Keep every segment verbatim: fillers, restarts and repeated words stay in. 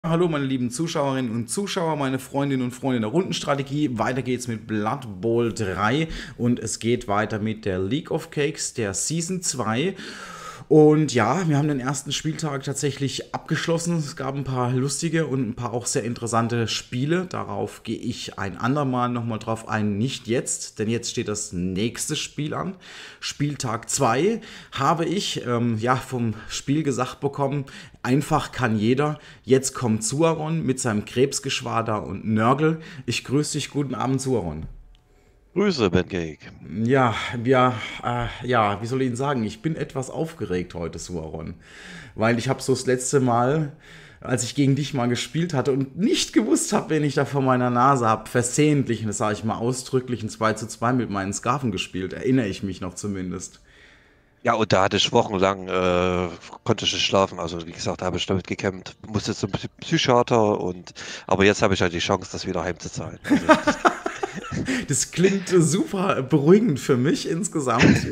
Hallo meine lieben Zuschauerinnen und Zuschauer, meine Freundinnen und Freunde der Rundenstrategie. Weiter geht's mit Blood Bowl drei und es geht weiter mit der League of Cakes, der Season zwei. Und ja, wir haben den ersten Spieltag tatsächlich abgeschlossen. Es gab ein paar lustige und ein paar auch sehr interessante Spiele. Darauf gehe ich ein andermal nochmal drauf ein, nicht jetzt, denn jetzt steht das nächste Spiel an. Spieltag zwei habe ich ähm, ja vom Spiel gesagt bekommen, einfach kann jeder. Jetzt kommt Suaron mit seinem Krebsgeschwader und Nörgel. Ich grüße dich, guten Abend, Suaron. Grüße, Ben Cake. Ja, wir, äh, ja, wie soll ich Ihnen sagen? Ich bin etwas aufgeregt heute, Suaron. Weil ich habe so das letzte Mal, als ich gegen dich mal gespielt hatte und nicht gewusst habe, wen ich da vor meiner Nase habe, versehentlich, und das sage ich mal ausdrücklich, ein zwei zu zwei mit meinen Skarven gespielt. Erinnere ich mich noch zumindest. Ja, und da hatte ich wochenlang, äh, konnte ich nicht schlafen. Also wie gesagt, da habe ich damit gekämpft. Musste zum Psy- Psychiater und aber jetzt habe ich halt die Chance, das wieder heimzuzahlen. Also das, Das klingt super beruhigend für mich insgesamt.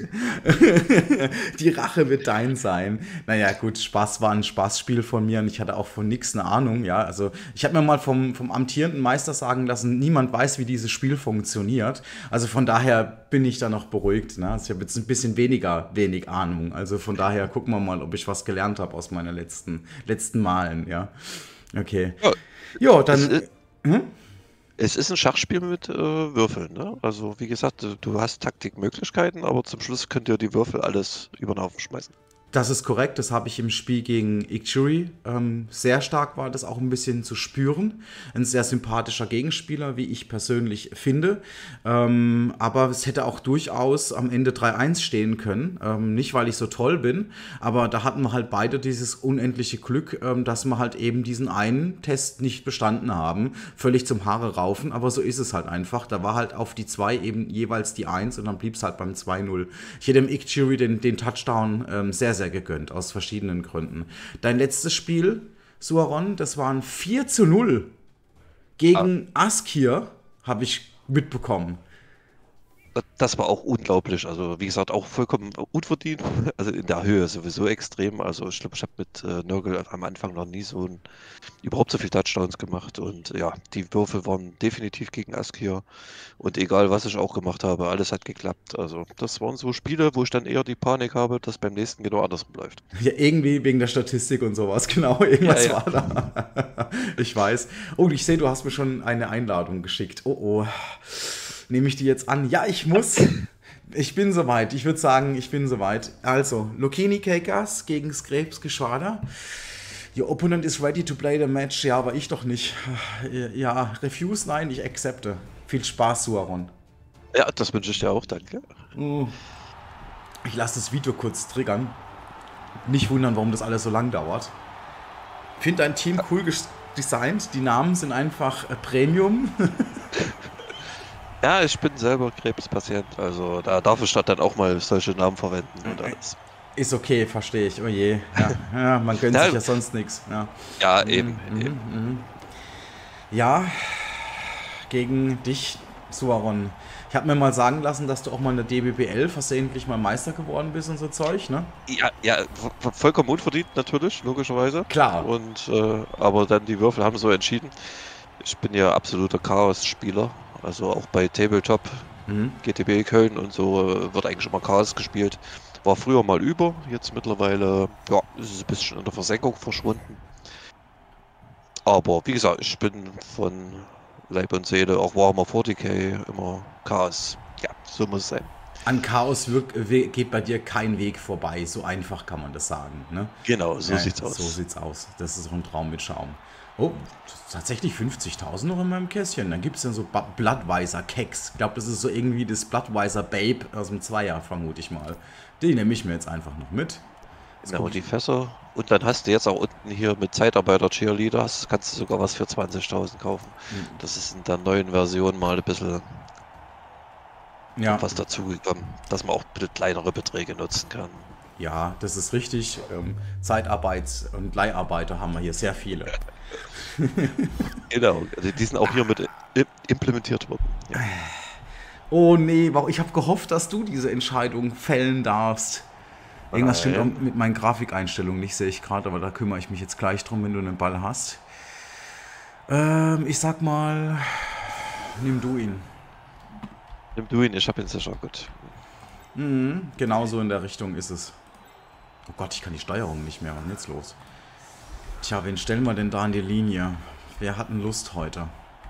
Die Rache wird dein sein. Naja, gut, Spaß war ein Spaßspiel von mir und ich hatte auch von nichts eine Ahnung. Ja, also ich habe mir mal vom, vom amtierenden Meister sagen lassen, niemand weiß, wie dieses Spiel funktioniert. Also von daher bin ich da noch beruhigt. Ne? Also ich habe jetzt ein bisschen weniger wenig Ahnung. Also von daher gucken wir mal, ob ich was gelernt habe aus meinen letzten, letzten Malen. Ja, okay. ja, Ja, es dann. ist, Hm? es ist ein Schachspiel mit äh, Würfeln, ne? Also wie gesagt, du, du hast Taktikmöglichkeiten, aber zum Schluss könnt ihr die Würfel alles über den Haufen schmeißen. Das ist korrekt, das habe ich im Spiel gegen Icturi. Ähm, sehr stark war das auch ein bisschen zu spüren. Ein sehr sympathischer Gegenspieler, wie ich persönlich finde. Ähm, aber es hätte auch durchaus am Ende drei eins stehen können. Ähm, nicht, weil ich so toll bin, aber da hatten wir halt beide dieses unendliche Glück, ähm, dass wir halt eben diesen einen Test nicht bestanden haben. Völlig zum Haare raufen, aber so ist es halt einfach. Da war halt auf die zwei eben jeweils die eins und dann blieb es halt beim zwei null. Ich hätte dem Icturi den, den Touchdown ähm, sehr, sehr gegönnt, aus verschiedenen Gründen. Dein letztes Spiel, Suaron, das waren vier zu null gegen Askir, habe ich mitbekommen. Das war auch unglaublich. Also, wie gesagt, auch vollkommen unverdient. Also in der Höhe sowieso extrem. Also, ich glaube, ich habe mit äh, Nörgel am Anfang noch nie so ein, überhaupt so viele Touchdowns gemacht. Und ja, die Würfel waren definitiv gegen Askir. Und egal, was ich auch gemacht habe, alles hat geklappt. Also, das waren so Spiele, wo ich dann eher die Panik habe, dass beim nächsten genau andersrum läuft. Ja, irgendwie wegen der Statistik und sowas, genau, Ja, irgendwas ja. war da. Ich weiß. Oh, ich sehe, du hast mir schon eine Einladung geschickt. Oh, oh. Nehme ich die jetzt an? Ja, ich muss. Ich bin soweit. Ich würde sagen, ich bin soweit. Also, Lokini Kekas gegen Krebsgeschwader. Your opponent is ready to play the match. Ja, aber ich doch nicht. Ja, refuse, nein, ich accepte. Viel Spaß, Suaron. Ja, das wünsche ich dir auch, danke. Ich lasse das Video kurz triggern. Nicht wundern, warum das alles so lang dauert. Finde dein Team cool designt. Die Namen sind einfach äh, Premium. Ja, ich bin selber Krebspatient, also da darf ich dann auch mal solche Namen verwenden und alles. Ist okay, verstehe ich. Oh je. Ja, ja, man gönnt sich Ja, ja sonst nichts. Ja. ja, eben, eben. Ja, gegen dich, Suaron. Ich habe mir mal sagen lassen, dass du auch mal in der D B B L versehentlich mal Meister geworden bist und so Zeug, ne? Ja, ja, vo- vollkommen unverdient natürlich, logischerweise. Klar. Und äh, aber dann die Würfel haben so entschieden. Ich bin ja absoluter Chaos-Spieler, also auch bei Tabletop, Mhm. G T B Köln und so äh, wird eigentlich immer Chaos gespielt. War früher mal über, jetzt mittlerweile, ja, ist es ein bisschen in der Versenkung verschwunden. Aber wie gesagt, ich bin von Leib und Seele, auch Warhammer vierzig K, immer Chaos. Ja, so muss es sein. An Chaos wirk we geht bei dir kein Weg vorbei. So einfach kann man das sagen, ne? Genau, so Ja, sieht's so aus. sieht's aus. Das ist auch ein Traum mit Schaum. Oh, tatsächlich fünfzigtausend noch in meinem Kästchen. Dann gibt es dann so Ba- Bloodweiser Keks. Ich glaube, das ist so irgendwie das Bloodweiser Babe aus dem Zweier, vermute ich mal. Die nehme ich mir jetzt einfach noch mit. Jetzt Genau, gucke die ich. Fässer. Und dann hast du jetzt auch unten hier mit Zeitarbeiter-Cheerleaders, kannst du sogar was für zwanzigtausend kaufen. Das ist in der neuen Version mal ein bisschen Ja, was dazugekommen, dass man auch ein bisschen kleinere Beträge nutzen kann. ja, das ist richtig. Ähm, Zeitarbeits- und Leiharbeiter haben wir hier sehr viele. Genau, also die sind auch hier mit i- implementiert worden. Ja. Oh nee, warum- ich habe gehofft, dass du diese Entscheidung fällen darfst. Irgendwas stimmt auch Nein. mit meinen Grafikeinstellungen nicht, sehe ich gerade, aber da kümmere ich mich jetzt gleich drum, wenn du einen Ball hast. Ähm, ich sag mal, nimm du ihn. Nimm du ihn, ich hab ihn sicher, gut. Mhm, genauso in der Richtung ist es. Oh Gott, ich kann die Steuerung nicht mehr. Was ist denn jetzt los? Tja, wen stellen wir denn da in die Linie? Wer hat denn Lust heute?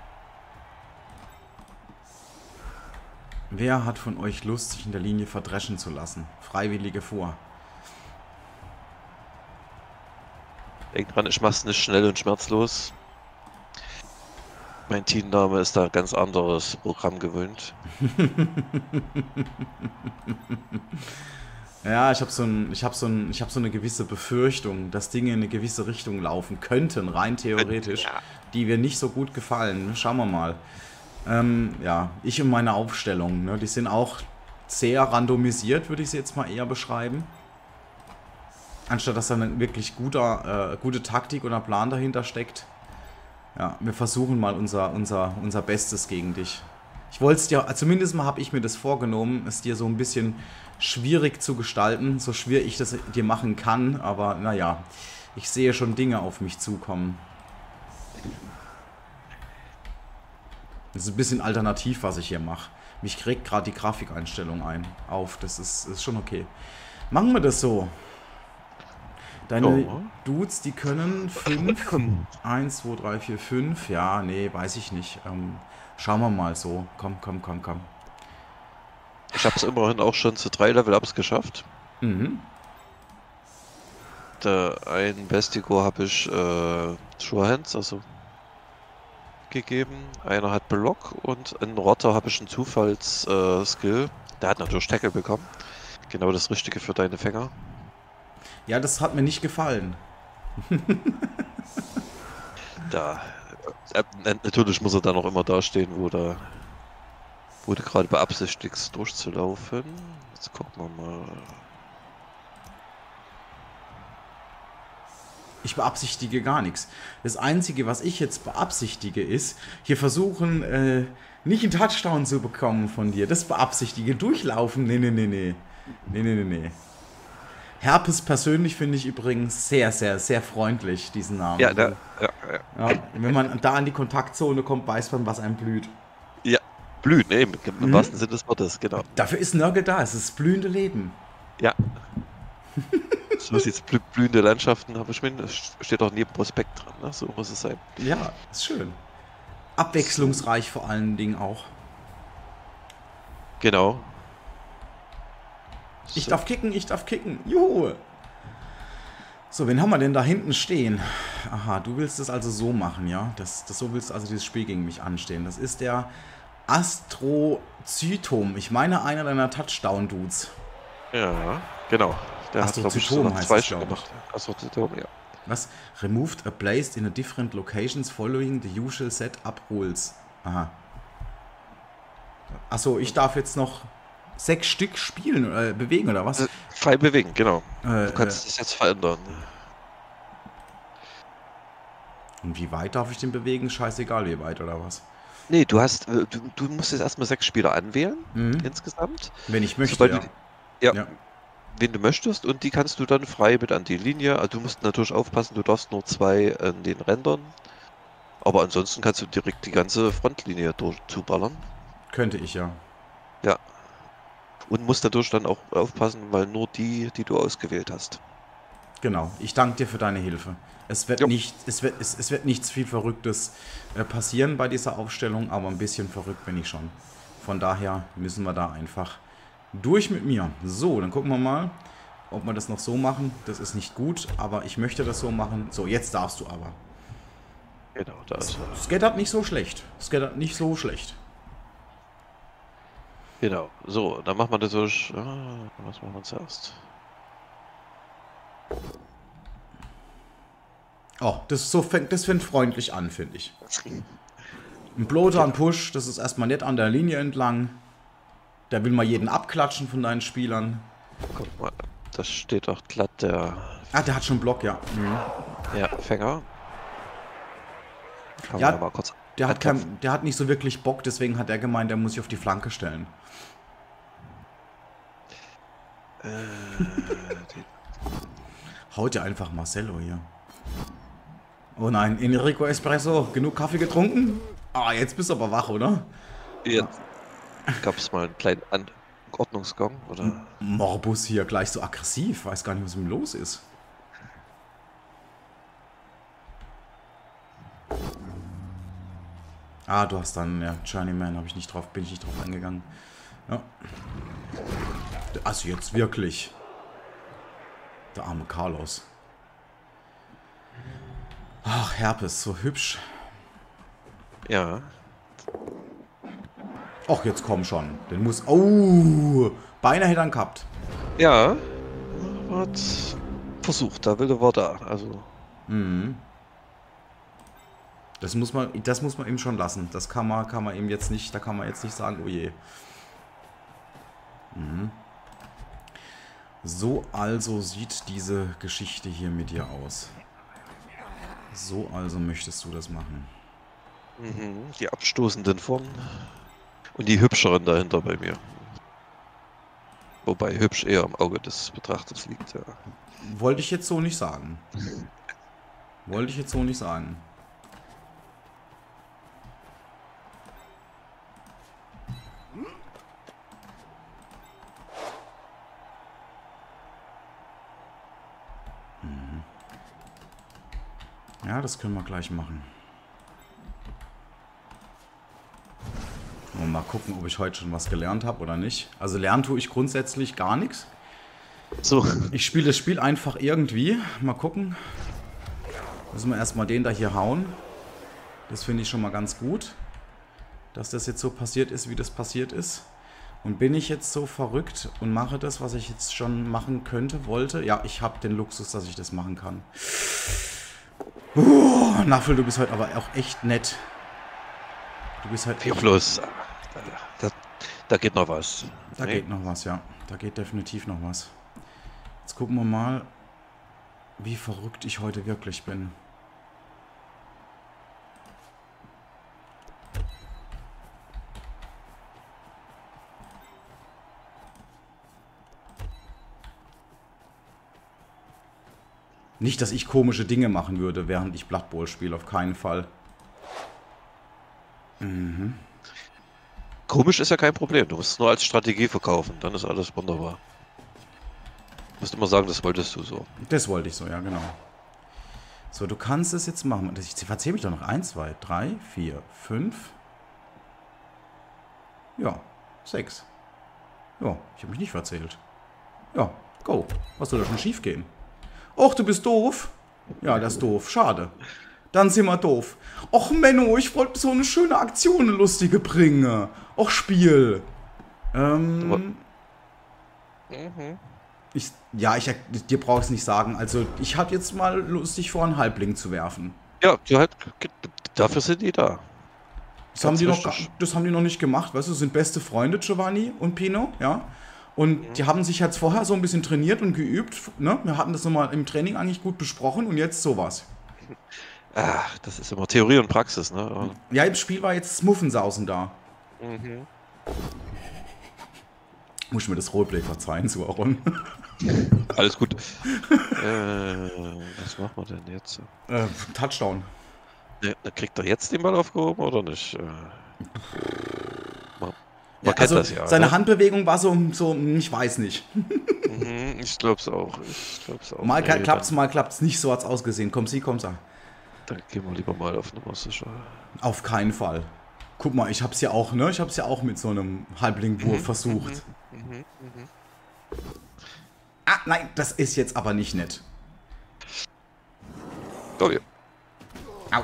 Wer hat von euch Lust, sich in der Linie verdreschen zu lassen? Freiwillige vor. Denk dran, ich mach's nicht schnell und schmerzlos. Mein Teamname ist da ein ganz anderes Programm gewöhnt. Ja, ich habe so, ein, ich hab so, ein, ich hab so eine gewisse Befürchtung, dass Dinge in eine gewisse Richtung laufen könnten, rein theoretisch, Ja. die mir nicht so gut gefallen. Schauen wir mal. Ähm, ja, ich und meine Aufstellung, ne, die sind auch sehr randomisiert, würde ich sie jetzt mal eher beschreiben. Anstatt dass da eine wirklich guter, äh, gute Taktik oder Plan dahinter steckt. Ja, wir versuchen mal unser, unser, unser Bestes gegen dich. Ich wollte es dir, zumindest mal habe ich mir das vorgenommen, es dir so ein bisschen schwierig zu gestalten, so schwer ich das dir machen kann, aber naja, ich sehe schon Dinge auf mich zukommen. Das ist ein bisschen alternativ, was ich hier mache. Mich kriegt gerade die Grafikeinstellung ein, auf, das ist, ist schon okay. Machen wir das so. Deine Oh. Dudes, die können fünf, eins, zwei, drei, vier, fünf, ja, nee, weiß ich nicht. Ähm, schauen wir mal so. Komm, komm, komm, komm. Ich habe es immerhin auch schon zu drei Level-Ups geschafft. Mhm. Der ein Bestigo habe ich äh, Sure Hands, also gegeben. Einer hat Block und einen Rotter habe ich einen Zufalls-Skill. Äh, Skill. Der hat natürlich Tackle bekommen. Genau das Richtige für deine Fänger. Ja, das hat mir nicht gefallen. Da. Äh, äh, natürlich muss er dann auch immer dastehen, wo der wo du gerade beabsichtigst durchzulaufen. Jetzt gucken wir mal. Ich beabsichtige gar nichts. Das Einzige, was ich jetzt beabsichtige, ist, hier versuchen, äh, nicht einen Touchdown zu bekommen von dir. Das beabsichtige. Durchlaufen? Nee, nee, nee, nee. Nee, nee, nee, nee. Herpes persönlich finde ich übrigens sehr, sehr, sehr freundlich, diesen Namen. Ja, da, ja, ja. Ja, wenn man da an die Kontaktzone kommt, weiß man, was einem blüht. Ja, blühen, ne, im, im Mhm. wahrsten Sinne des Wortes, genau. Dafür ist Nörgel da, es ist das blühende Leben. Ja. So sieht's blü blühende Landschaften, habe ich mir, das steht auch neben Prospekt dran, ne? So muss es sein. Ja, ist schön. Abwechslungsreich vor allen Dingen auch. Genau. Ich So. darf kicken, ich darf kicken. Juhu. So, wen haben wir denn da hinten stehen? Aha, du willst es also so machen, ja? Das, das, so willst du also dieses Spiel gegen mich anstehen. Das ist der Astrozytom. Ich meine, einer deiner Touchdown-Dudes. Ja, genau. Der hat, glaube ich, Astrozytom sogar heißt zwei es, Stück glaube ich. gemacht. Astrozytom, ja. Was? Removed a placed in a different locations following the usual setup rules. Aha. Achso, ich darf jetzt noch sechs Stück spielen, äh, bewegen, oder was? Äh, Frei bewegen, genau. Äh, Du kannst äh, das jetzt verändern. und wie weit darf ich den bewegen? Scheißegal, wie weit, oder was? Nee, du hast, äh, du, du musst jetzt erstmal sechs Spieler anwählen, Mhm. insgesamt. Wenn ich möchte, Sobald ja. du, ja, ja. wen du möchtest, und die kannst du dann frei mit an die Linie. Also du musst natürlich aufpassen, du darfst nur zwei an den Rändern. Aber ansonsten kannst du direkt die ganze Frontlinie durch zuballern. Könnte ich, ja. Ja. Und musst dadurch dann auch aufpassen, weil nur die, die du ausgewählt hast. Genau. Ich danke dir für deine Hilfe. Es wird, Jo. nicht, es wird, es, es wird nichts viel Verrücktes äh, passieren bei dieser Aufstellung, aber ein bisschen verrückt bin ich schon. Von daher müssen wir da einfach durch mit mir. So, dann gucken wir mal, ob wir das noch so machen. Das ist nicht gut, aber ich möchte das so machen. So, jetzt darfst du aber. Genau, da ist er. Skattert nicht so schlecht. Skattert nicht so schlecht. Genau. So, dann machen wir natürlich. Ah, was machen wir zuerst? Oh, das, so fängt, das fängt freundlich an, finde ich. Ein Bloater, ein Push, das ist erstmal nett an der Linie entlang. Der will mal jeden abklatschen von deinen Spielern. Guck mal, das steht auch glatt der, Ah, der hat schon Block, ja. Mhm. ja, Fänger. Kann Ja, man mal kurz Der hat, anklopfen. kein, der hat nicht so wirklich Bock, deswegen hat er gemeint, der muss sich auf die Flanke stellen. Äh, die, Haut ja einfach Marcelo hier. Oh nein, Enrico Espresso, genug Kaffee getrunken? Ah, jetzt bist du aber wach, oder? Jetzt gab es mal einen kleinen Anordnungsgong, oder? Morbus hier gleich so aggressiv. Weiß gar nicht, was mit ihm los ist. Ah, du hast dann, ja, Journeyman, habe ich nicht drauf, bin ich nicht drauf eingegangen. Ja. Also jetzt wirklich. Der arme Carlos. Ach, Herpes, so hübsch. Ja. Ach, jetzt komm schon. Den muss... Oh, beinahe hätte er ihn gehabt. Ja. Hat versucht, da Wille war da. Also. Mhm. Das muss man, das muss man ihm schon lassen. Das kann man, kann man ihm jetzt nicht, da kann man jetzt nicht sagen, oh je. Mhm. So also sieht diese Geschichte hier mit dir aus. So also möchtest du das machen. Mhm, die abstoßenden vorn und die hübscheren dahinter bei mir. Wobei hübsch eher im Auge des Betrachters liegt, ja. Wollte ich jetzt so nicht sagen. Wollte ich jetzt so nicht sagen. Ja, das können wir gleich machen. Und mal gucken, ob ich heute schon was gelernt habe oder nicht. Also lernen tue ich grundsätzlich gar nichts. So. Ich spiele das Spiel einfach irgendwie. Mal gucken. Müssen wir erstmal den da hier hauen. Das finde ich schon mal ganz gut. Dass das jetzt so passiert ist, wie das passiert ist. Und bin ich jetzt so verrückt und mache das, was ich jetzt schon machen könnte, wollte? Ja, ich habe den Luxus, dass ich das machen kann. Uh, Naffel, du bist heute aber auch echt nett. Du bist halt Vier plus. Da, da geht noch was. Da Nee. geht noch was, ja. Da geht definitiv noch was. Jetzt gucken wir mal, wie verrückt ich heute wirklich bin. Nicht, dass ich komische Dinge machen würde, während ich Blood Bowl spiele, auf keinen Fall. Mhm. Komisch ist ja kein Problem. Du musst es nur als Strategie verkaufen. Dann ist alles wunderbar. Du musst immer sagen, das wolltest du so. Das wollte ich so, ja, genau. So, du kannst es jetzt machen. Ich verzähle mich doch noch. eins, zwei, drei, vier, fünf. Ja, sechs. Ja, ich habe mich nicht verzählt. Ja, go. Was soll da schon schief gehen? Och, du bist doof. Ja, das ist doof. Schade. Dann sind wir doof. Och, Menno, ich wollte so eine schöne Aktion, eine lustige bringen. Och, Spiel. Ähm... Mhm. Ich, ja, ich, dir brauche ich es nicht sagen. Also, ich hatte jetzt mal lustig vor, einen Halbling zu werfen. Ja, du halt, dafür sind die da. Das haben, die noch, richtig. das haben die noch nicht gemacht. Weißt du, sind beste Freunde, Giovanni und Pino, ja. Und Mhm. die haben sich jetzt vorher so ein bisschen trainiert und geübt. Ne? Wir hatten das nochmal im Training eigentlich gut besprochen und jetzt sowas. Ach, das ist immer Theorie und Praxis, ne? Aber- Ja, im Spiel war jetzt Muffensausen da. Mhm. Muss ich mir das Roleplay verzeihen, so Aaron. Alles gut. äh, was machen wir denn jetzt? äh, Touchdown. Ne, kriegt er jetzt den Ball aufgehoben oder nicht? Äh, man man Ja, kennt also das ja. seine ne? Handbewegung war so, so, ich weiß nicht. Mhm, ich glaub's auch. Ich glaub's auch. Mal Nee, klappt's, mal klappt's nicht, so hat's ausgesehen. Komm sie, komm sie. Dann, dann gehen wir lieber mal auf Nummer sicher. Auf keinen Fall. Guck mal, ich hab's ja auch, ne? Ich hab's ja auch mit so einem Halblingwurf Mhm, versucht. Mhm, mhm. Ah, nein, das ist jetzt aber nicht nett. Oh ja. Au.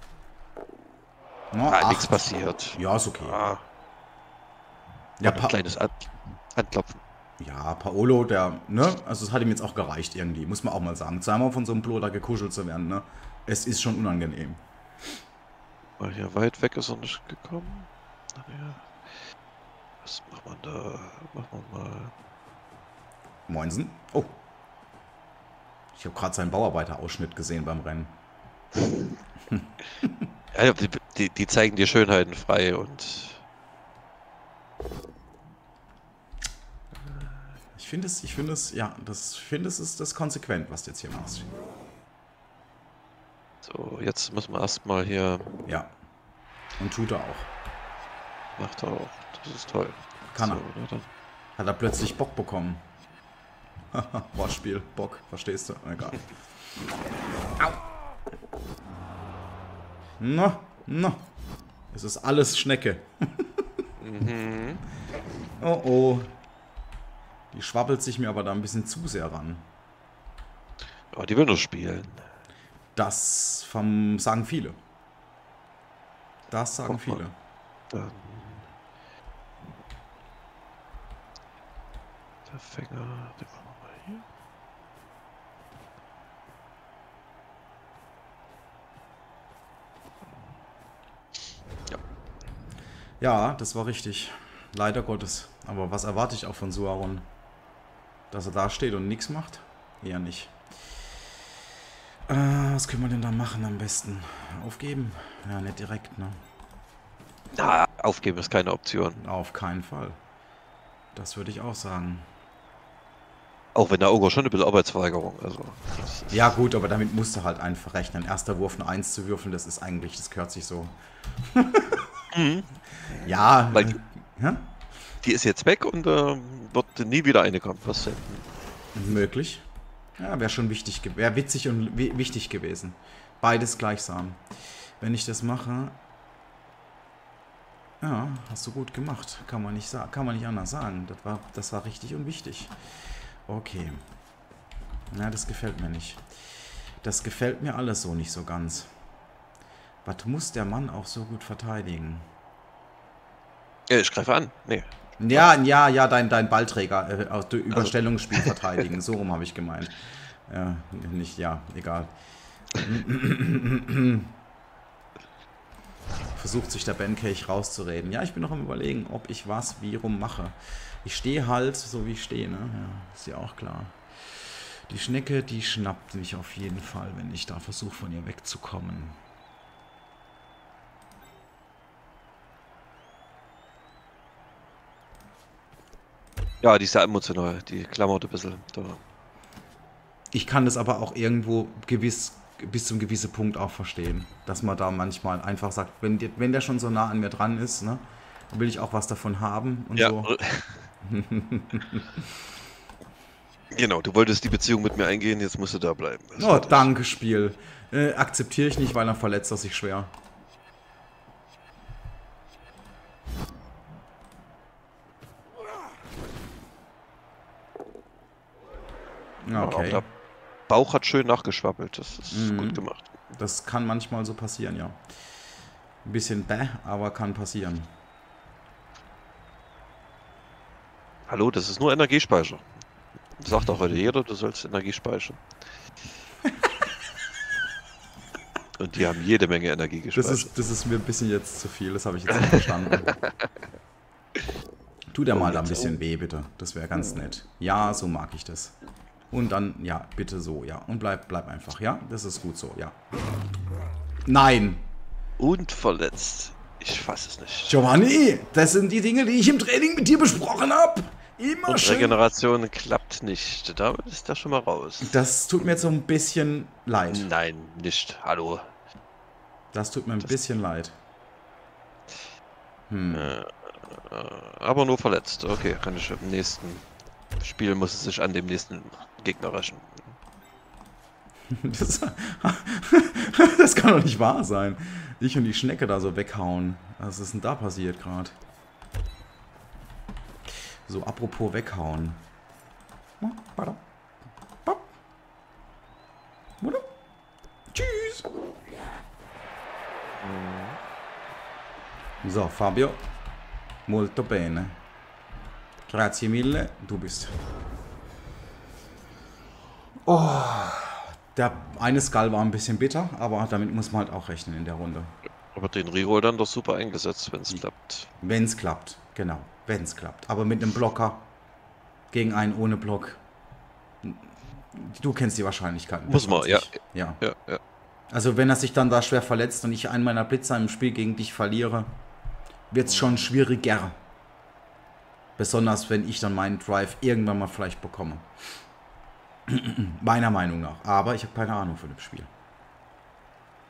No, Ah, ach, nichts passiert. ja, ist okay. Ah, Ja, ein pa kleines An Anklopfen. ja, Paolo, der, ne? Also es hat ihm jetzt auch gereicht irgendwie, muss man auch mal sagen. Zweimal von so einem Bloder gekuschelt zu werden, ne? Es ist schon unangenehm. Weil hier weit weg ist er nicht gekommen. Naja. Was macht man da? Machen wir mal. Moinsen. Oh. Ich habe gerade seinen Bauarbeiterausschnitt gesehen beim Rennen. Ja, die, die, die zeigen dir Schönheiten frei und Ich finde es, ich finde es, ja, das, ich finde es ist das konsequent, was du jetzt hier machst. So, jetzt müssen wir erstmal hier. Ja. Und tut er auch. Macht er auch. Das ist toll. Kann so, er. ne, dann. Hat er plötzlich Bock bekommen. Wortspiel, Bock, verstehst du? Egal. Au. Na, na. Es ist alles Schnecke. Mhm. Oh oh. Die schwabbelt sich mir aber da ein bisschen zu sehr ran. Aber die will nur spielen. Das vom, sagen viele. Das sagen Guck mal. viele. Dann. Der Fänger, den machen wir mal hier. Ja. Ja, das war richtig. Leider Gottes. Aber was erwarte ich auch von Suaron? Dass er da steht und nichts macht? Eher nicht. Äh, was können wir denn da machen am besten? Aufgeben? Ja, nicht direkt, ne? Na, aufgeben ist keine Option. Auf keinen Fall. Das würde ich auch sagen. Auch wenn der Ogre schon ein bisschen Arbeitsverweigerung. Also, das ist- Ja gut, aber damit musst du halt einfach rechnen. Erster Wurf eine eins zu würfeln, das ist eigentlich, das gehört sich so. Mhm. Ja. Weil äh, die, ja, die ist jetzt weg und äh, wird nie wieder eine kommen. Was denn? möglich. Ja, wäre schon wichtig, wäre witzig und wi wichtig gewesen. Beides gleichsam. Wenn ich das mache. Ja, hast du gut gemacht. Kann man nicht sagen, kann man nicht anders sagen. Das war, das war richtig und wichtig. Okay. Na, das gefällt mir nicht. Das gefällt mir alles so nicht so ganz. Was muss der Mann auch so gut verteidigen? Ja, ich greife an. Nee. Ja, ja, ja, dein, dein Ballträger äh, aus dem Überstellungsspiel verteidigen. So rum habe ich gemeint. Ja, nicht, ja, egal. Versucht sich der Ben Cage rauszureden. Ja, ich bin noch am Überlegen, ob ich was wie rum mache. Ich stehe halt so, wie ich stehe, ne? Ja, ist ja auch klar. Die Schnecke, die schnappt mich auf jeden Fall, wenn ich da versuche, von ihr wegzukommen. Ja, die ist ja emotional. Die klammert ein bisschen. Da. Ich kann das aber auch irgendwo gewiss, bis zum gewissen Punkt auch verstehen. Dass man da manchmal einfach sagt, wenn, die, wenn der schon so nah an mir dran ist, ne, dann will ich auch was davon haben und Ja. so. Genau, du wolltest die Beziehung mit mir eingehen, jetzt musst du da bleiben. Das Oh, war das. danke, Spiel. Äh, akzeptiere ich nicht, weil dann verletzt er sich schwer. Aber Okay. der Bauch hat schön nachgeschwabbelt. Das ist Mhm. gut gemacht. Das kann manchmal so passieren, ja. Ein bisschen bäh, aber kann passieren. Hallo, das ist nur Energiespeicher. Sagt auch heute jeder, du sollst Energie speichern. Und die haben jede Menge Energie Das gespeichert. ist, das ist mir ein bisschen jetzt zu viel, das habe ich jetzt nicht verstanden. Tu dir Oh, mal da ein jetzt bisschen weh, bitte. Das wäre ganz nett. Ja, so mag ich das. Und dann, ja, bitte so, ja. Und bleib, bleib einfach, ja? Das ist gut so, ja. Nein! Und verletzt. Ich fasse es nicht. Giovanni, das sind die Dinge, die ich im Training mit dir besprochen habe. Immer Und schön. Regeneration klappt nicht. Da ist er schon mal raus. Das tut mir jetzt so ein bisschen leid. Nein, nicht. Hallo. Das tut mir ein Das- bisschen leid. Hm. Äh, aber nur verletzt. Okay, kann ich im nächsten Spiel muss es sich an dem nächsten Gegner rächen. Das, das kann doch nicht wahr sein. Ich und die Schnecke da so weghauen. Was ist denn da passiert gerade? So, apropos weghauen. Tschüss. So, Fabio. Molto bene. Grazie mille. Du bist. Oh. Der eine Skull war ein bisschen bitter, aber damit muss man halt auch rechnen in der Runde. Aber den Reroll dann doch super eingesetzt, wenn es klappt. Wenn es klappt, genau. Wenn es klappt. Aber mit einem Blocker gegen einen ohne Block. Du kennst die Wahrscheinlichkeiten. Muss man, ja. ja. Ja, ja. Also wenn er sich dann da schwer verletzt und ich einen meiner Blitzer im Spiel gegen dich verliere, wird es schon schwieriger. Besonders wenn ich dann meinen Drive irgendwann mal vielleicht bekomme. Meiner Meinung nach. Aber ich habe keine Ahnung von dem Spiel.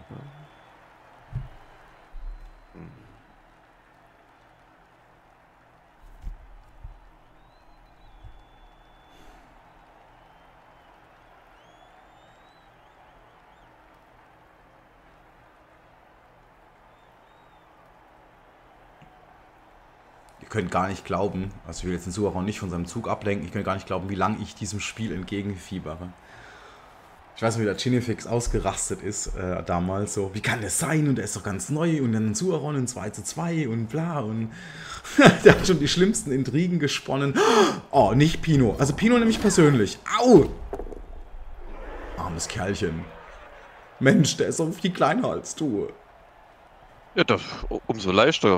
Ihr könnt gar nicht glauben, also ich will jetzt den Zuhörer nicht von seinem Zug ablenken, ich kann gar nicht glauben, wie lange ich diesem Spiel entgegenfiebere. Ich weiß nicht, wie der Ginifix ausgerastet ist äh, damals, so, wie kann das sein und der ist doch ganz neu und dann ein Zuhörer und zwei zu zwei und bla und der hat schon die schlimmsten Intrigen gesponnen. Oh, nicht Pino, also Pino nämlich persönlich. Au! Armes Kerlchen. Mensch, der ist so viel kleiner als du. Ja, das, umso leichter.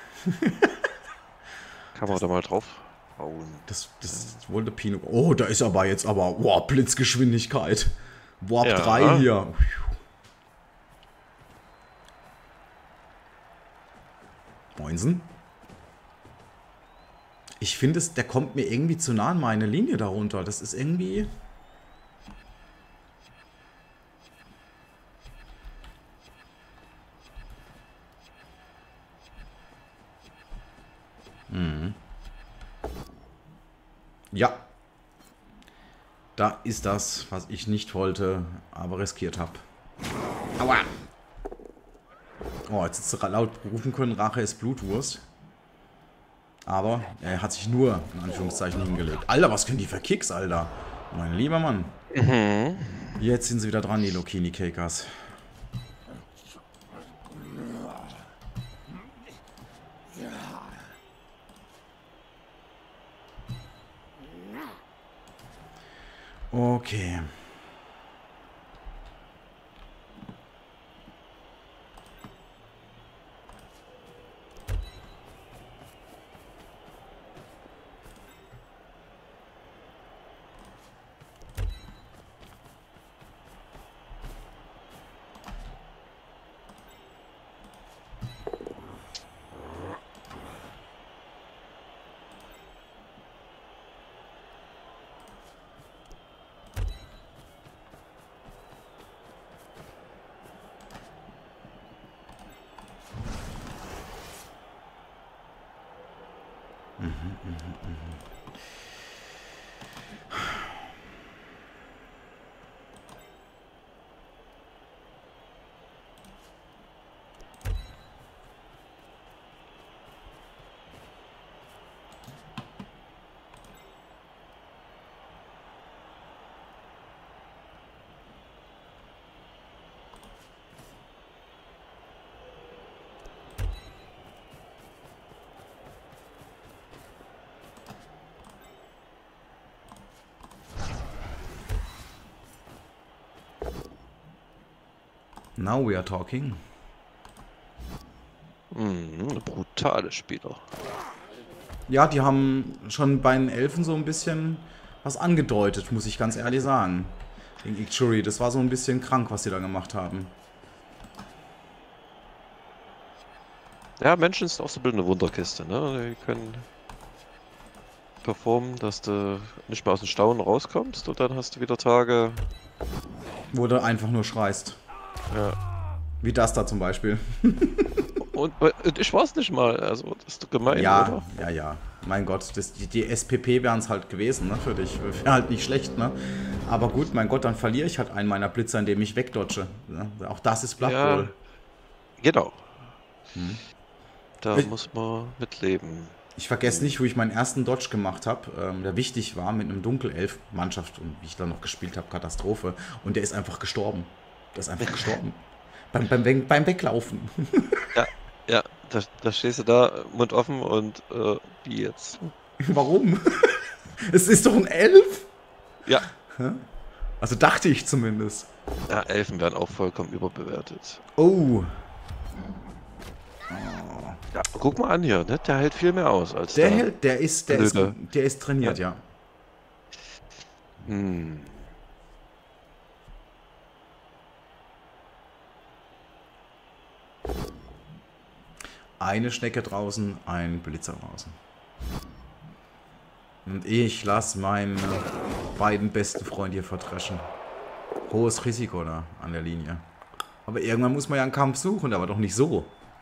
Kann man da mal drauf hauen. Das, das wollte Pino. Oh, da ist aber jetzt aber. Wow, Blitzgeschwindigkeit. Warp Ja. drei hier. Moinsen. Ich finde es, der kommt mir irgendwie zu nah an meine Linie darunter. Das ist irgendwie. Mhm. Ja. Da ist das, was ich nicht wollte, aber riskiert habe. Aua! Oh, jetzt hättest du laut rufen können, Rache ist Blutwurst. Aber er hat sich nur, in Anführungszeichen, hingelegt. Alter, was können die für Kicks, Alter? Mein lieber Mann. Mhm. Jetzt sind sie wieder dran, die Lokini Cakers. Okay. Now we are talking. Mhm, brutale Spieler. Ja, die haben schon bei den Elfen so ein bisschen was angedeutet, muss ich ganz ehrlich sagen. Gegen Icturi, das war so ein bisschen krank, was sie da gemacht haben. Ja, Menschen sind auch so ein bisschen eine Wunderkiste, ne? Die können performen, dass du nicht mehr aus dem Staunen rauskommst und dann hast du wieder Tage. Wo du einfach nur schreist. Ja. Wie das da zum Beispiel. Und, und ich war's nicht mal, also das ist doch gemein, Ja, oder? ja, ja. Mein Gott, das, die, die S P P wären es halt gewesen, ne, für dich. Wäre halt nicht schlecht, ne? Aber gut, mein Gott, dann verliere ich halt einen meiner Blitzer, indem ich wegdodge. Ne? Auch das ist Blood Ja, Bowl. genau. Hm. Da Ich- muss man mitleben. Ich vergesse nicht, wo ich meinen ersten Dodge gemacht habe, ähm, der wichtig war mit einem Dunkelelf-Mannschaft und wie ich dann noch gespielt habe, Katastrophe. Und der ist einfach gestorben. Der ist einfach gestorben. Beim, beim, Weg- beim Weglaufen. Ja, ja, da, da stehst du da, Mund offen und äh, wie jetzt? Warum? Es ist doch ein Elf. Ja. Also dachte ich zumindest. Ja, Elfen werden auch vollkommen überbewertet. Oh, Ja, guck mal an hier, ne? Der hält viel mehr aus als der der. hält, der ist, der ist, Blöde. der ist trainiert, ja. Hm. Eine Schnecke draußen, ein Blitzer draußen. Und ich lasse meinen beiden besten Freunde hier verdreschen. Hohes Risiko da an der Linie. Aber irgendwann muss man ja einen Kampf suchen, aber doch nicht so.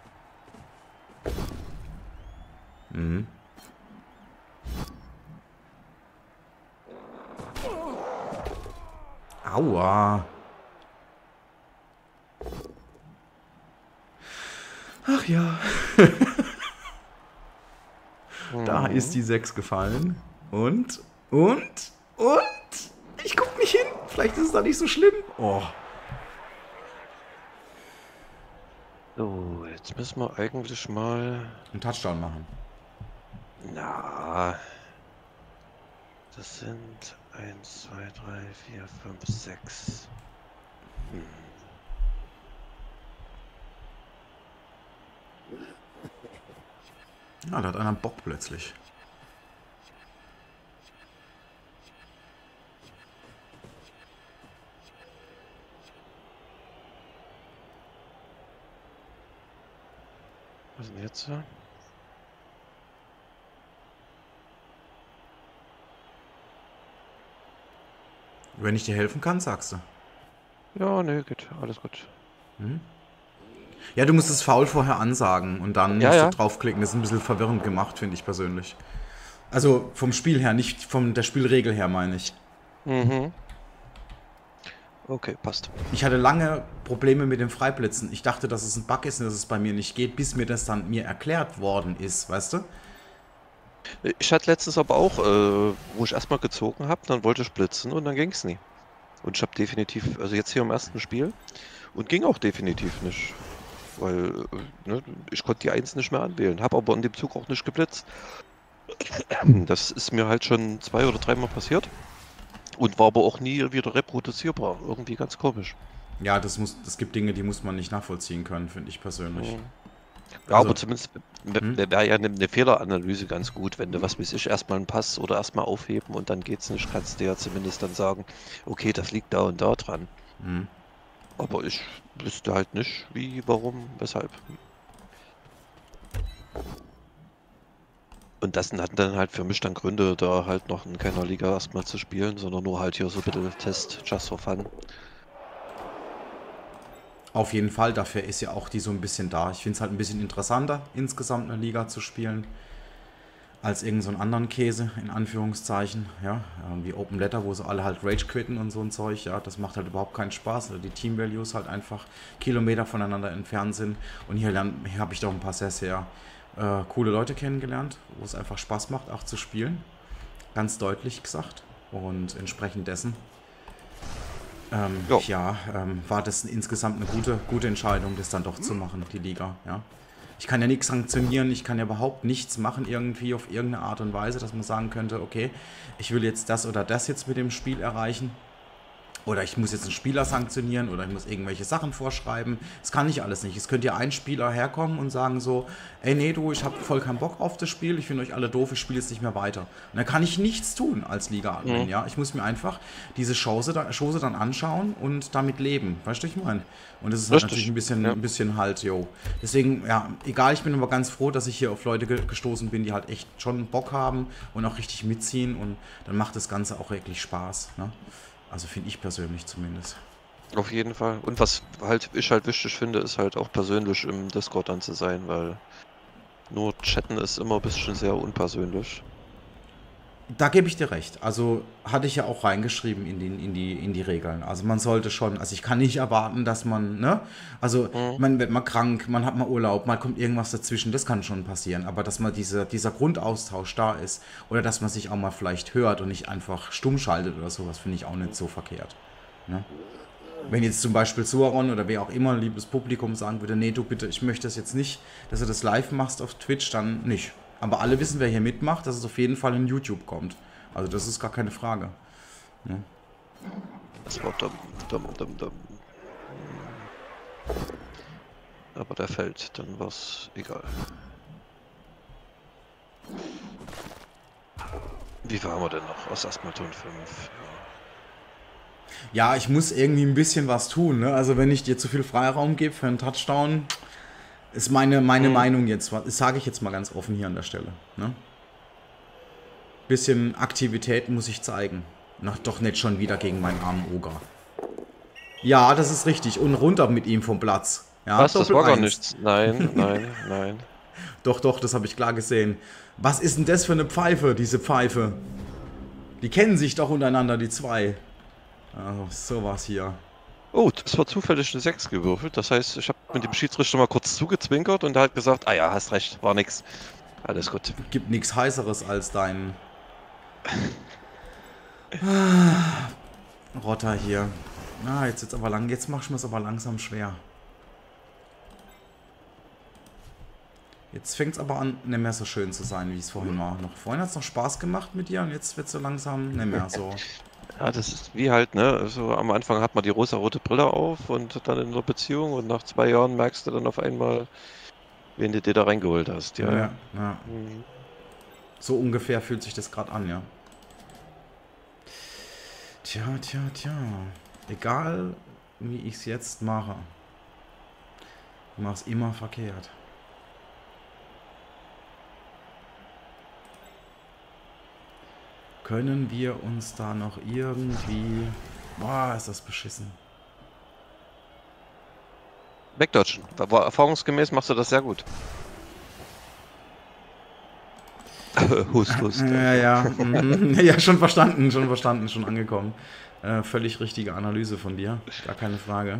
Mhm. Aua. Ach ja. Da ist die sechs gefallen. Und, und, und. Ich guck nicht hin. Vielleicht ist es da nicht so schlimm. Oh. So, jetzt müssen wir eigentlich mal... Einen Touchdown machen. Na... Das sind eins, zwei, drei, vier, fünf, sechs. Hm. Ja, da hat einer Bock plötzlich. Was ist denn jetzt? Wenn ich dir helfen kann, sagst du. Ja, nee, geht. Alles gut. Hm? Ja, du musst das Foul vorher ansagen und dann Ja, musst ja. du draufklicken. Das ist ein bisschen verwirrend gemacht, finde ich persönlich. Also vom Spiel her, nicht von der Spielregel her, meine ich. Mhm. Okay, passt. Ich hatte lange Probleme mit den Freiblitzen. Ich dachte, dass es ein Bug ist und dass es bei mir nicht geht, bis mir das dann mir erklärt worden ist, weißt du? Ich hatte letztens aber auch, äh, wo ich erstmal gezogen habe, dann wollte ich blitzen und dann ging es nie. Und ich habe definitiv, also jetzt hier im ersten Spiel, und ging auch definitiv nicht. Weil, äh, ne, ich konnte die eins nicht mehr anwählen, habe aber in dem Zug auch nicht geblitzt. Das ist mir halt schon zwei oder dreimal passiert. Und war aber auch nie wieder reproduzierbar. Irgendwie ganz komisch. Ja, das muss, es gibt Dinge, die muss man nicht nachvollziehen können, finde ich persönlich. Mhm. Ja, Also, aber zumindest hm? wäre ja eine, eine Fehleranalyse ganz gut, wenn du, was weiß ich, erstmal einen Pass oder erstmal aufheben und dann geht's nicht, kannst du ja zumindest dann sagen, okay, das liegt da und da dran. Hm. Aber ich wüsste halt nicht, wie, warum, weshalb. Und das hatten dann halt für mich dann Gründe, da halt noch in keiner Liga erstmal zu spielen, sondern nur halt hier so ein bisschen Test, just for fun. Auf jeden Fall, dafür ist ja auch die so ein bisschen da. Ich finde es halt ein bisschen interessanter, insgesamt eine Liga zu spielen, als irgend so einen anderen Käse, in Anführungszeichen, ja, wie Open Letter, wo sie alle halt Rage quitten und so ein Zeug, ja, das macht halt überhaupt keinen Spaß, oder die Team Values halt einfach Kilometer voneinander entfernt sind. Und hier, hier habe ich doch ein paar sehr, sehr äh, coole Leute kennengelernt, wo es einfach Spaß macht, auch zu spielen, ganz deutlich gesagt. Und entsprechend dessen Ähm, Jo. ja, ähm, war das insgesamt eine gute, gute Entscheidung, das dann doch zu machen, die Liga, ja. Ich kann ja nichts sanktionieren, ich kann ja überhaupt nichts machen irgendwie auf irgendeine Art und Weise, dass man sagen könnte, okay, ich will jetzt das oder das jetzt mit dem Spiel erreichen. Oder ich muss jetzt einen Spieler sanktionieren oder ich muss irgendwelche Sachen vorschreiben. Das kann ich alles nicht. Es könnte ja ein Spieler herkommen und sagen so, ey nee du, ich habe voll keinen Bock auf das Spiel, ich finde euch alle doof, ich spiele jetzt nicht mehr weiter. Und dann kann ich nichts tun als Liga-Admin, Mhm. ja. Ich muss mir einfach diese Chance, da, Chance dann anschauen und damit leben. Weißt du, was ich meine? Und das ist halt natürlich Richtig. ein bisschen, Ja. ein bisschen halt, yo. Deswegen, ja, egal, ich bin aber ganz froh, dass ich hier auf Leute ge gestoßen bin, die halt echt schon Bock haben und auch richtig mitziehen und dann macht das Ganze auch wirklich Spaß, ne? Also finde ich persönlich zumindest. Auf jeden Fall. Und was halt ich halt wichtig finde, ist halt auch persönlich im Discord dann zu sein, weil nur chatten ist immer ein bisschen sehr unpersönlich. Da gebe ich dir recht. Also hatte ich ja auch reingeschrieben in die, in die, in die Regeln. Also man sollte schon, also ich kann nicht erwarten, dass man, ne? Also Mhm. man wird mal krank, man hat mal Urlaub, mal kommt irgendwas dazwischen, das kann schon passieren. Aber dass mal diese, dieser Grundaustausch da ist oder dass man sich auch mal vielleicht hört und nicht einfach stumm schaltet oder sowas, finde ich auch nicht so verkehrt. Ne? Wenn jetzt zum Beispiel Suaron oder wer auch immer, liebes Publikum, sagen würde, nee, du bitte, ich möchte das jetzt nicht, dass du das live machst auf Twitch, dann nicht. Aber alle wissen, wer hier mitmacht, dass es auf jeden Fall in YouTube kommt. Also das ist gar keine Frage. Ne? Das war dumm, dumm, dumm, dumm. Aber der fällt, dann war's egal. Wie viel haben wir denn noch? Aus Asthmaton fünf. Ja, ich muss irgendwie ein bisschen was tun. Ne? Also wenn ich dir zu viel Freiraum gebe für einen Touchdown, ist meine, meine Mhm. Meinung jetzt, das sage ich jetzt mal ganz offen hier an der Stelle. Ne? Bisschen Aktivität muss ich zeigen. Na, doch nicht schon wieder gegen meinen armen Oger. Ja, das ist richtig. Und runter mit ihm vom Platz. Ja, Was? Das Doppel war gar eins. nichts. Nein, nein, nein. Doch, doch, das habe ich klar gesehen. Was ist denn das für eine Pfeife, diese Pfeife? Die kennen sich doch untereinander, die zwei. Also, sowas hier. Oh, das war zufällig eine sechs gewürfelt. Das heißt, ich habe mit dem Schiedsrichter mal kurz zugezwinkert und er hat gesagt, ah ja, hast recht, war nix. Alles gut. Gibt nichts Heißeres als dein Ah, Rotter hier. Ah, jetzt wird's aber lang. Jetzt machst du mir es aber langsam schwer. Jetzt fängt es aber an, nicht mehr so schön zu sein, wie es vorhin war. Noch vorhin hat es noch Spaß gemacht mit dir und jetzt wird es so langsam nicht mehr so. Ja, das ist wie halt, ne? Also am Anfang hat man die rosa-rote Brille auf und dann in einer Beziehung und nach zwei Jahren merkst du dann auf einmal, wen du dir da reingeholt hast. Ja, Ja, ja. Mhm. So ungefähr fühlt sich das gerade an, ja. Tja, tja, tja. Egal, wie ich es jetzt mache. Ich mache es immer verkehrt. Können wir uns da noch irgendwie... Boah, ist das beschissen. Wegdodgen. Aber erfahrungsgemäß machst du das sehr gut. hust, hust. Ja, ja. Mhm. Ja, schon verstanden, schon verstanden, schon angekommen. Äh, völlig richtige Analyse von dir. Gar keine Frage.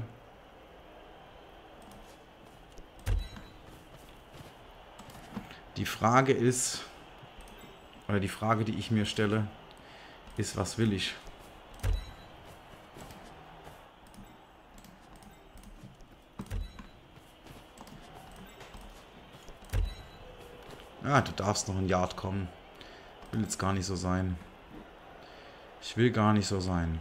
Die Frage ist, oder die Frage, die ich mir stelle, ist, was will ich? Ah, du darfst noch ein Yard kommen. Will jetzt gar nicht so sein. Ich will gar nicht so sein.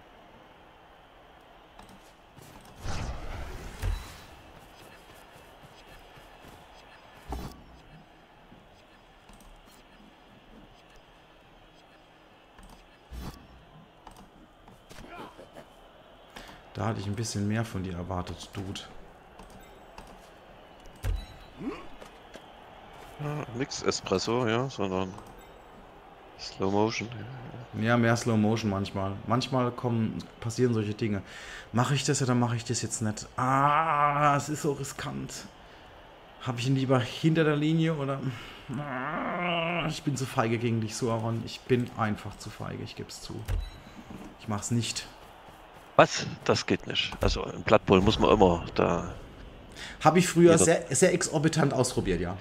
Da hatte ich ein bisschen mehr von dir erwartet, Dude. Ja, nix Espresso, ja, sondern Slow Motion. Ja, mehr Slow Motion manchmal. Manchmal kommen, passieren solche Dinge. Mache ich das oder mache ich das jetzt nicht? Ah, es ist so riskant. Habe ich ihn lieber hinter der Linie oder... Ah, ich bin zu feige gegen dich, Suaron. Ich bin einfach zu feige, ich gebe es zu. Ich mache es nicht. Was? Das geht nicht. Also im Blood Bowl muss man immer da... Habe ich früher Jeder- sehr, sehr exorbitant ausprobiert, ja.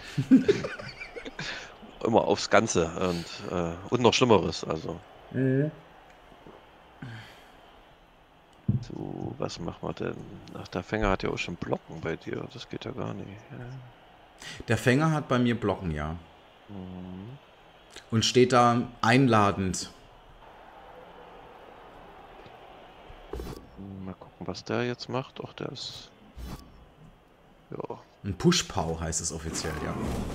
immer aufs Ganze und, äh, und noch Schlimmeres. Also, so, was machen wir denn? Ach, der Fänger hat ja auch schon Blocken bei dir. Das geht ja gar nicht. Ja. Der Fänger hat bei mir Blocken, ja. Mhm. Und steht da einladend. Mal gucken, was der jetzt macht. Ach, der ist... Ja. Ein Push-Pow heißt es offiziell, ja.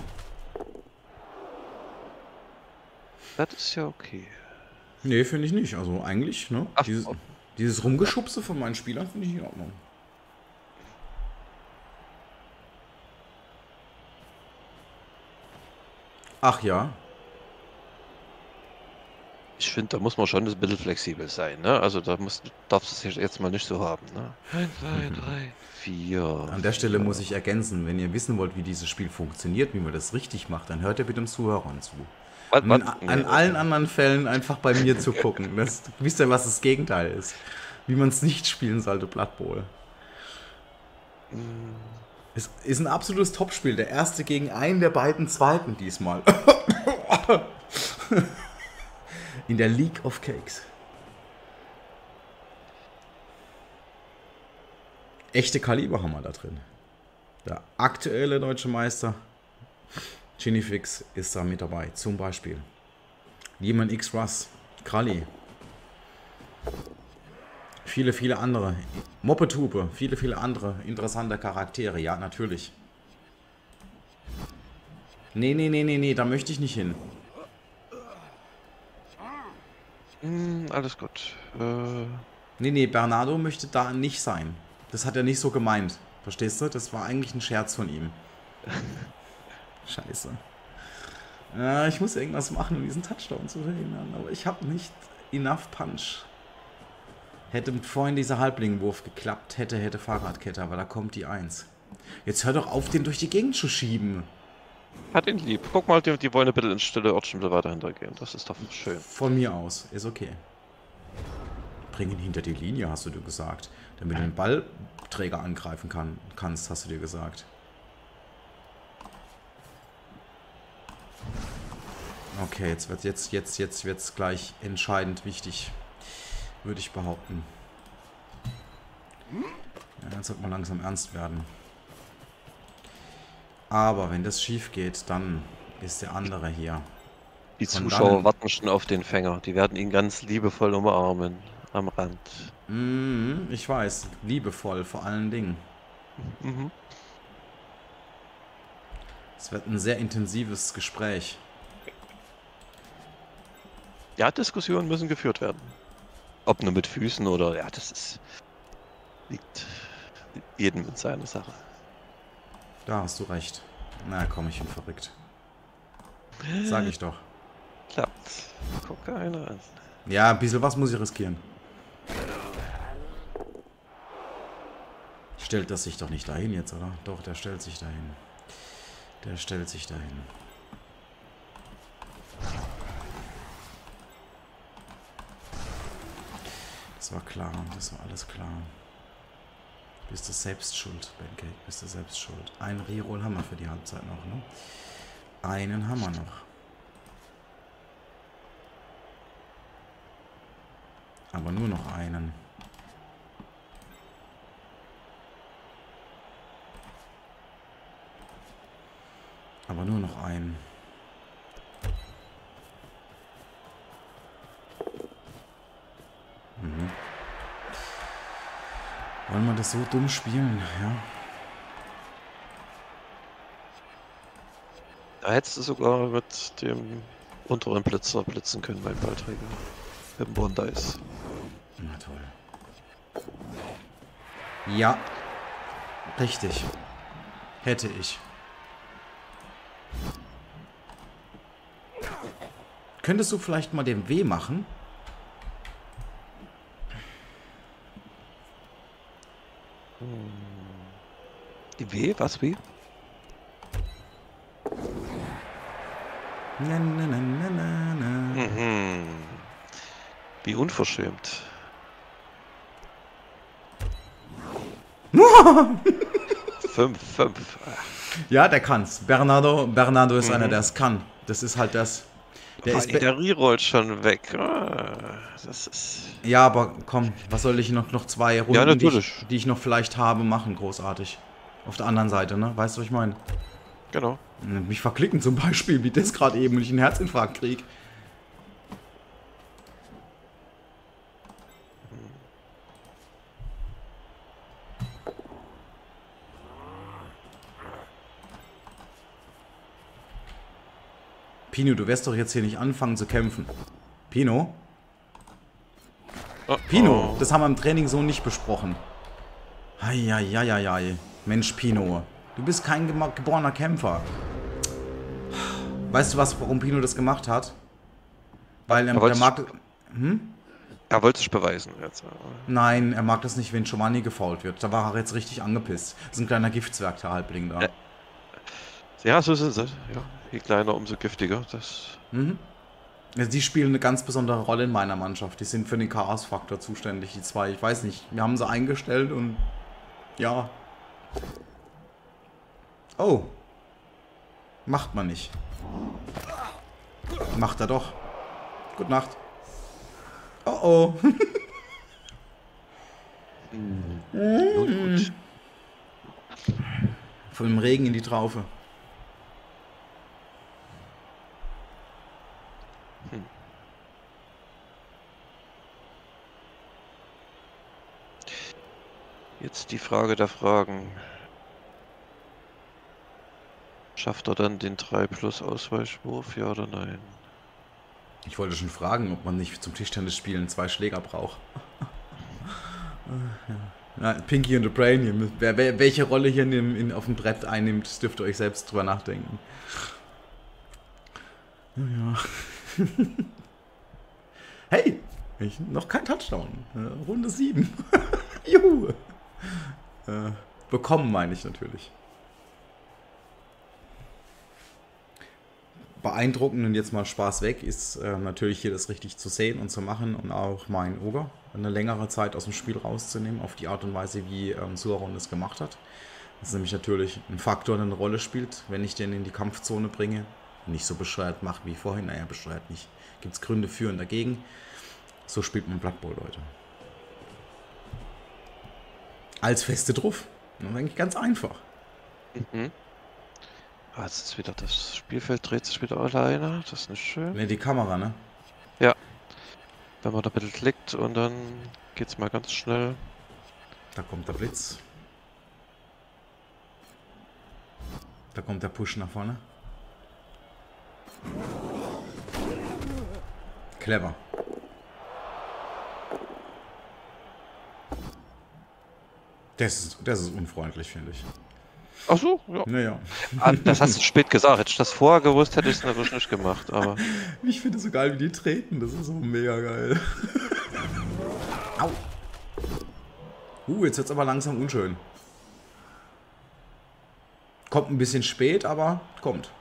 Das ist ja okay. Nee, finde ich nicht. Also eigentlich, ne? Ach, Dieses, oh. dieses Rumgeschubse von meinen Spielern finde ich in Ordnung. Ach ja. Ich finde, da muss man schon ein bisschen flexibel sein, ne? Also da muss, darfst du es jetzt mal nicht so haben, ne? Eins, zwei, drei, vier. An der Stelle vier. muss ich ergänzen, wenn ihr wissen wollt, wie dieses Spiel funktioniert, wie man das richtig macht, dann hört ihr bitte dem Zuhörern zu. Was, Und was? in, Nee, an das- allen anderen Fällen einfach bei mir zu gucken. Das, wisst ihr, was das Gegenteil ist? Wie man es nicht spielen sollte, Blood Bowl. Es ist ein absolutes Topspiel. Der erste gegen einen der beiden Zweiten diesmal. In der League of Cakes. Echte Kaliber haben wir da drin. Der aktuelle deutsche Meister Ginifix ist da mit dabei. Zum Beispiel Lehman X Russ, Kralli. Viele, viele andere. Moppetupe, viele, viele andere interessante Charaktere. Ja, natürlich. Nee, nee, nee, nee, nee, da möchte ich nicht hin. Hm, alles gut. Äh, Nee, nee, Bernardo möchte da nicht sein. Das hat er nicht so gemeint. Verstehst du? Das war eigentlich ein Scherz von ihm. Scheiße. Ja, ich muss irgendwas machen, um diesen Touchdown zu verhindern. Aber ich habe nicht enough Punch. Hätte vorhin dieser Halblingwurf geklappt, hätte, hätte Fahrradkette, aber da kommt die eins. Jetzt hör doch auf, den durch die Gegend zu schieben. Hat ihn lieb. Guck mal, die, die wollen ein bisschen ins stille Örtchen weiter hintergehen. Das ist doch schön. Von mir aus, ist okay. Bring ihn hinter die Linie, hast du dir gesagt. Damit du den Ballträger angreifen kann, kannst, hast du dir gesagt. Okay, jetzt wird jetzt, jetzt, jetzt wird's gleich entscheidend wichtig. Würde ich behaupten. Ja, jetzt sollte man langsam ernst werden. Aber wenn das schief geht, dann ist der andere hier. Die Von Zuschauer dannen- warten schon auf den Fänger. Die werden ihn ganz liebevoll umarmen. Am Rand. Mhm, ich weiß, liebevoll vor allen Dingen. Mhm. Es wird ein sehr intensives Gespräch. Ja, Diskussionen müssen geführt werden. Ob nur mit Füßen oder... Ja, das ist... Liegt jedem in seiner Sache. Da hast du recht. Na komm, ich bin verrückt. Sag ich doch. Klappt. Guck einer an. Ja, ein bisschen was muss ich riskieren. Stellt das sich doch nicht dahin jetzt, oder? Doch, der stellt sich dahin. Der stellt sich dahin. Das war klar, das war alles klar. Bist du selbst schuld, Pancake, bist du selbst schuld. Ein Reroll haben wir für die Halbzeit noch, ne? Einen haben wir noch. Aber nur noch einen. Aber nur noch einen. Mhm. Wollen wir das so dumm spielen, ja? Da hättest du sogar mit dem unteren Blitzer blitzen können, mein Ballträger. Mit dem Bondice. Na toll. Ja. Richtig. Hätte ich. Könntest du vielleicht mal den W machen? Die W? Was wie? Na, na, na, na, na, na. Mhm. Wie unverschämt. fünf, fünf. Ja, der kann's. Bernardo, Bernardo ist Mhm. einer, der es kann. Das ist halt das. Der ist Der, der rerollt schon weg. Ah, das ist... ja, aber komm, was soll ich noch, noch zwei Runden, Ja, die, natürlich. ich, die ich noch vielleicht habe, machen, großartig. Auf der anderen Seite, ne? Weißt du, was ich meine? Genau. Mich verklicken zum Beispiel, wie das gerade eben, und ich einen Herzinfarkt krieg. Pino, du wirst doch jetzt hier nicht anfangen zu kämpfen. Pino? Oh, Pino, oh. das haben wir im Training so nicht besprochen. Eieieiei. Mensch, Pino. Du bist kein gema- geborener Kämpfer. Weißt du was, warum Pino das gemacht hat? Weil er, Er der wollte mag... Er wollte sich beweisen jetzt. Nein, er mag das nicht, wenn Giovanni gefoult wird. Da war er jetzt richtig angepisst. Das ist ein kleiner Giftzwerg, der Halbling da. Ja. Ja, so sind sie. Ja, je kleiner, umso giftiger. Das... Mhm. Also die spielen eine ganz besondere Rolle in meiner Mannschaft. Die sind für den Chaos-Faktor zuständig, die zwei. Ich weiß nicht, wir haben sie eingestellt und... Ja. Oh. Macht man nicht. Macht er doch. Gute Nacht. Oh oh. Nun gut. Von dem Regen in die Traufe. Jetzt die Frage der Fragen. Schafft er dann den drei plus Ausweichwurf, ja oder nein? Ich wollte schon fragen, ob man nicht zum Tischtennisspielen zwei Schläger braucht. Ja, Pinky und the Brain hier. Wer, wer, welche Rolle hier in dem, in, auf dem Brett einnimmt, das dürft ihr euch selbst drüber nachdenken. Ja. Hey! Ich, noch kein Touchdown. Äh, Runde sieben. Juhu. Äh, bekommen meine ich natürlich. Beeindruckend und jetzt mal Spaß weg ist äh, natürlich hier das richtig zu sehen und zu machen und auch mein Ogre eine längere Zeit aus dem Spiel rauszunehmen auf die Art und Weise, wie ähm, Sauron es gemacht hat. Das ist nämlich natürlich ein Faktor, der eine Rolle spielt, wenn ich den in die Kampfzone bringe. Nicht so bescheuert mache wie vorhin. Naja, bescheuert nicht. Gibt es Gründe für und dagegen. So spielt man Blood Bowl, Leute. Als feste drauf. Das ist eigentlich ganz einfach. Mhm. Ah, jetzt ist wieder das Spielfeld, dreht sich wieder alleine. Das ist nicht schön. Ne, die Kamera, ne? Ja. Wenn man da bitte klickt und dann geht's mal ganz schnell. Da kommt der Blitz. Da kommt der Push nach vorne. Clever. Das ist, das ist unfreundlich, finde ich. Ach so, ja. Naja. Ah, das hast du spät gesagt. Hätte ich das vorher gewusst, hätte ich es natürlich nicht gemacht, aber. Ich finde es so geil, wie die treten. Das ist so mega geil. Au. Uh, jetzt wird es aber langsam unschön. Kommt ein bisschen spät, aber kommt.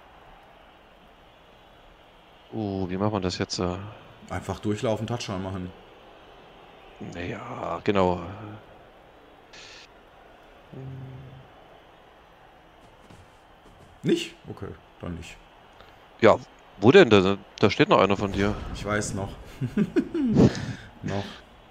Uh, wie macht man das jetzt? Äh? Einfach durchlaufen, Touchdown machen. Naja, genau. Nicht? Okay, dann nicht. Ja, wo denn? Da, da steht noch einer von dir. Ich weiß noch. noch.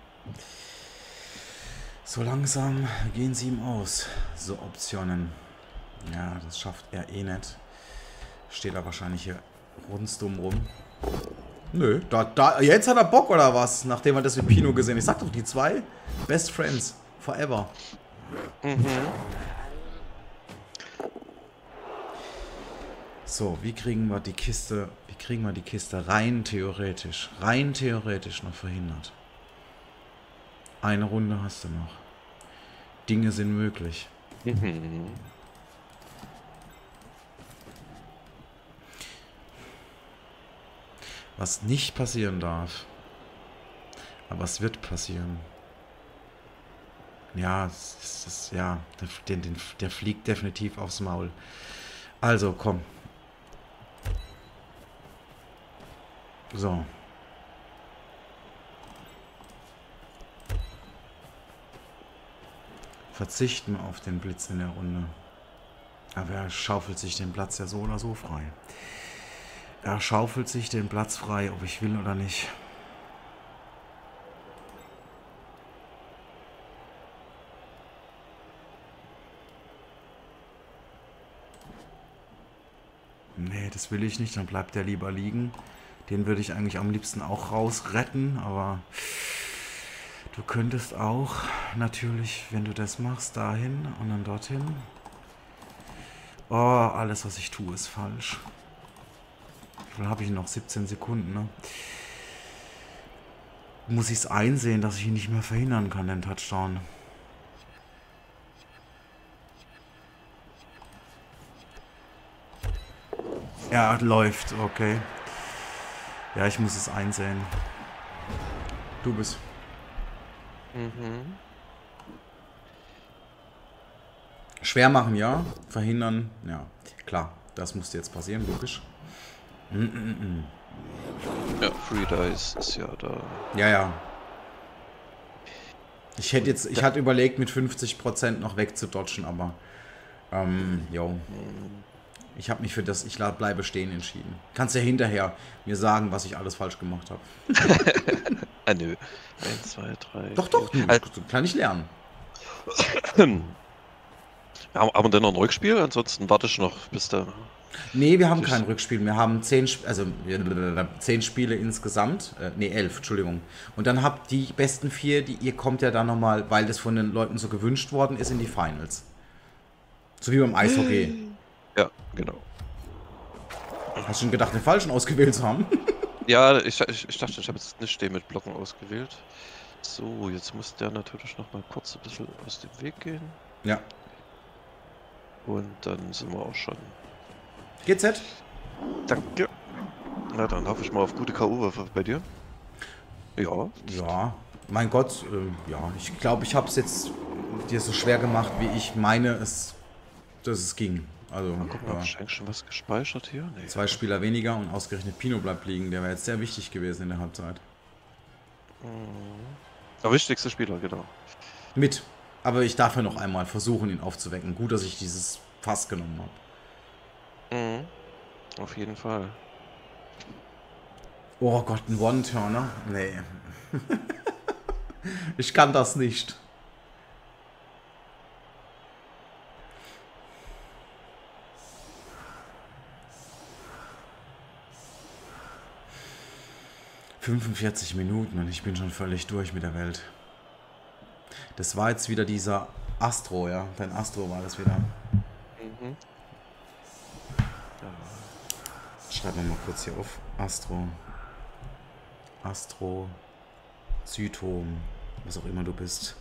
So langsam gehen sie ihm aus. So Optionen. Ja, das schafft er eh nicht. Steht er wahrscheinlich hier rundum rum. Nö, da, da, jetzt hat er Bock oder was? Nachdem er das mit Pino gesehen hat. Ich sag doch, die zwei Best Friends. Forever. Mhm. So, wie kriegen wir die Kiste, wie kriegen wir die Kiste rein theoretisch, rein theoretisch noch verhindert? Eine Runde hast du noch. Dinge sind möglich. Mhm. Was nicht passieren darf, aber es wird passieren. Ja, es ist, es, ja, der, den, den, der fliegt definitiv aufs Maul. Also, komm. So. Verzichten wir auf den Blitz in der Runde. Aber er schaufelt sich den Platz ja so oder so frei. Er schaufelt sich den Platz frei, ob ich will oder nicht. Nee, das will ich nicht, dann bleibt der lieber liegen. Den würde ich eigentlich am liebsten auch rausretten, aber du könntest auch natürlich, wenn du das machst, dahin und dann dorthin. Oh, alles, was ich tue, ist falsch. Wie viel habe ich noch? siebzehn Sekunden, ne? Muss ich es einsehen, dass ich ihn nicht mehr verhindern kann, den Touchdown. Ja, läuft, okay. Ja, ich muss es einsehen. Du bist. Mhm. Schwer machen, ja. Verhindern, ja. Klar, das musste jetzt passieren, logisch. Mm -mm -mm. Ja, Free Dice ist ja da. Ja, ja. Ich hätte jetzt, ich hatte überlegt, mit fünfzig Prozent noch wegzudodgen, aber ähm, jo. Ich habe mich für das, ich bleibe stehen entschieden. Kannst ja hinterher mir sagen, was ich alles falsch gemacht habe. Ah, nö. Eins, zwei, drei. Doch, doch, vier. nö, also, kann ich lernen. Haben haben wir denn noch ein Rückspiel? Ansonsten warte ich noch, bis da. Nee, wir haben kein Rückspiel. Wir haben zehn, also zehn Spiele insgesamt. Äh, nee, elf, Entschuldigung. Und dann habt die besten vier, die ihr kommt ja dann nochmal, weil das von den Leuten so gewünscht worden ist, in die Finals. So wie beim Eishockey. Ja, genau. Hast du schon gedacht, den falschen ausgewählt zu haben? Ja, ich, ich, ich dachte, ich habe jetzt nicht den mit Blocken ausgewählt. So, jetzt muss der natürlich noch mal kurz ein bisschen aus dem Weg gehen. Ja. Und dann sind wir auch schon. G Z? Danke. Na, dann hoffe ich mal auf gute K O-Würfe bei dir. Ja. Ja, mein Gott, äh, ja, ich glaube, ich habe es jetzt dir so schwer gemacht, wie ich meine, es, dass es ging. Also, Mal gucken, habe ja. ich eigentlich schon was gespeichert hier? Nee. Zwei Spieler weniger und ausgerechnet Pino bleibt liegen. Der wäre jetzt sehr wichtig gewesen in der Halbzeit. Der wichtigste Spieler, genau. Mit. Aber ich darf ja noch einmal versuchen, ihn aufzuwecken. Gut, dass ich dieses Fass genommen habe. Mhm. Auf jeden Fall. Oh Gott, ein One-Turner? Nee. Ich kann das nicht. fünfundvierzig Minuten und ich bin schon völlig durch mit der Welt. Das war jetzt wieder dieser Astro, ja. Dein Astro war das wieder. Mhm. Schreiben wir mal kurz hier auf. Astro. Astro. Zytom. Was auch immer du bist.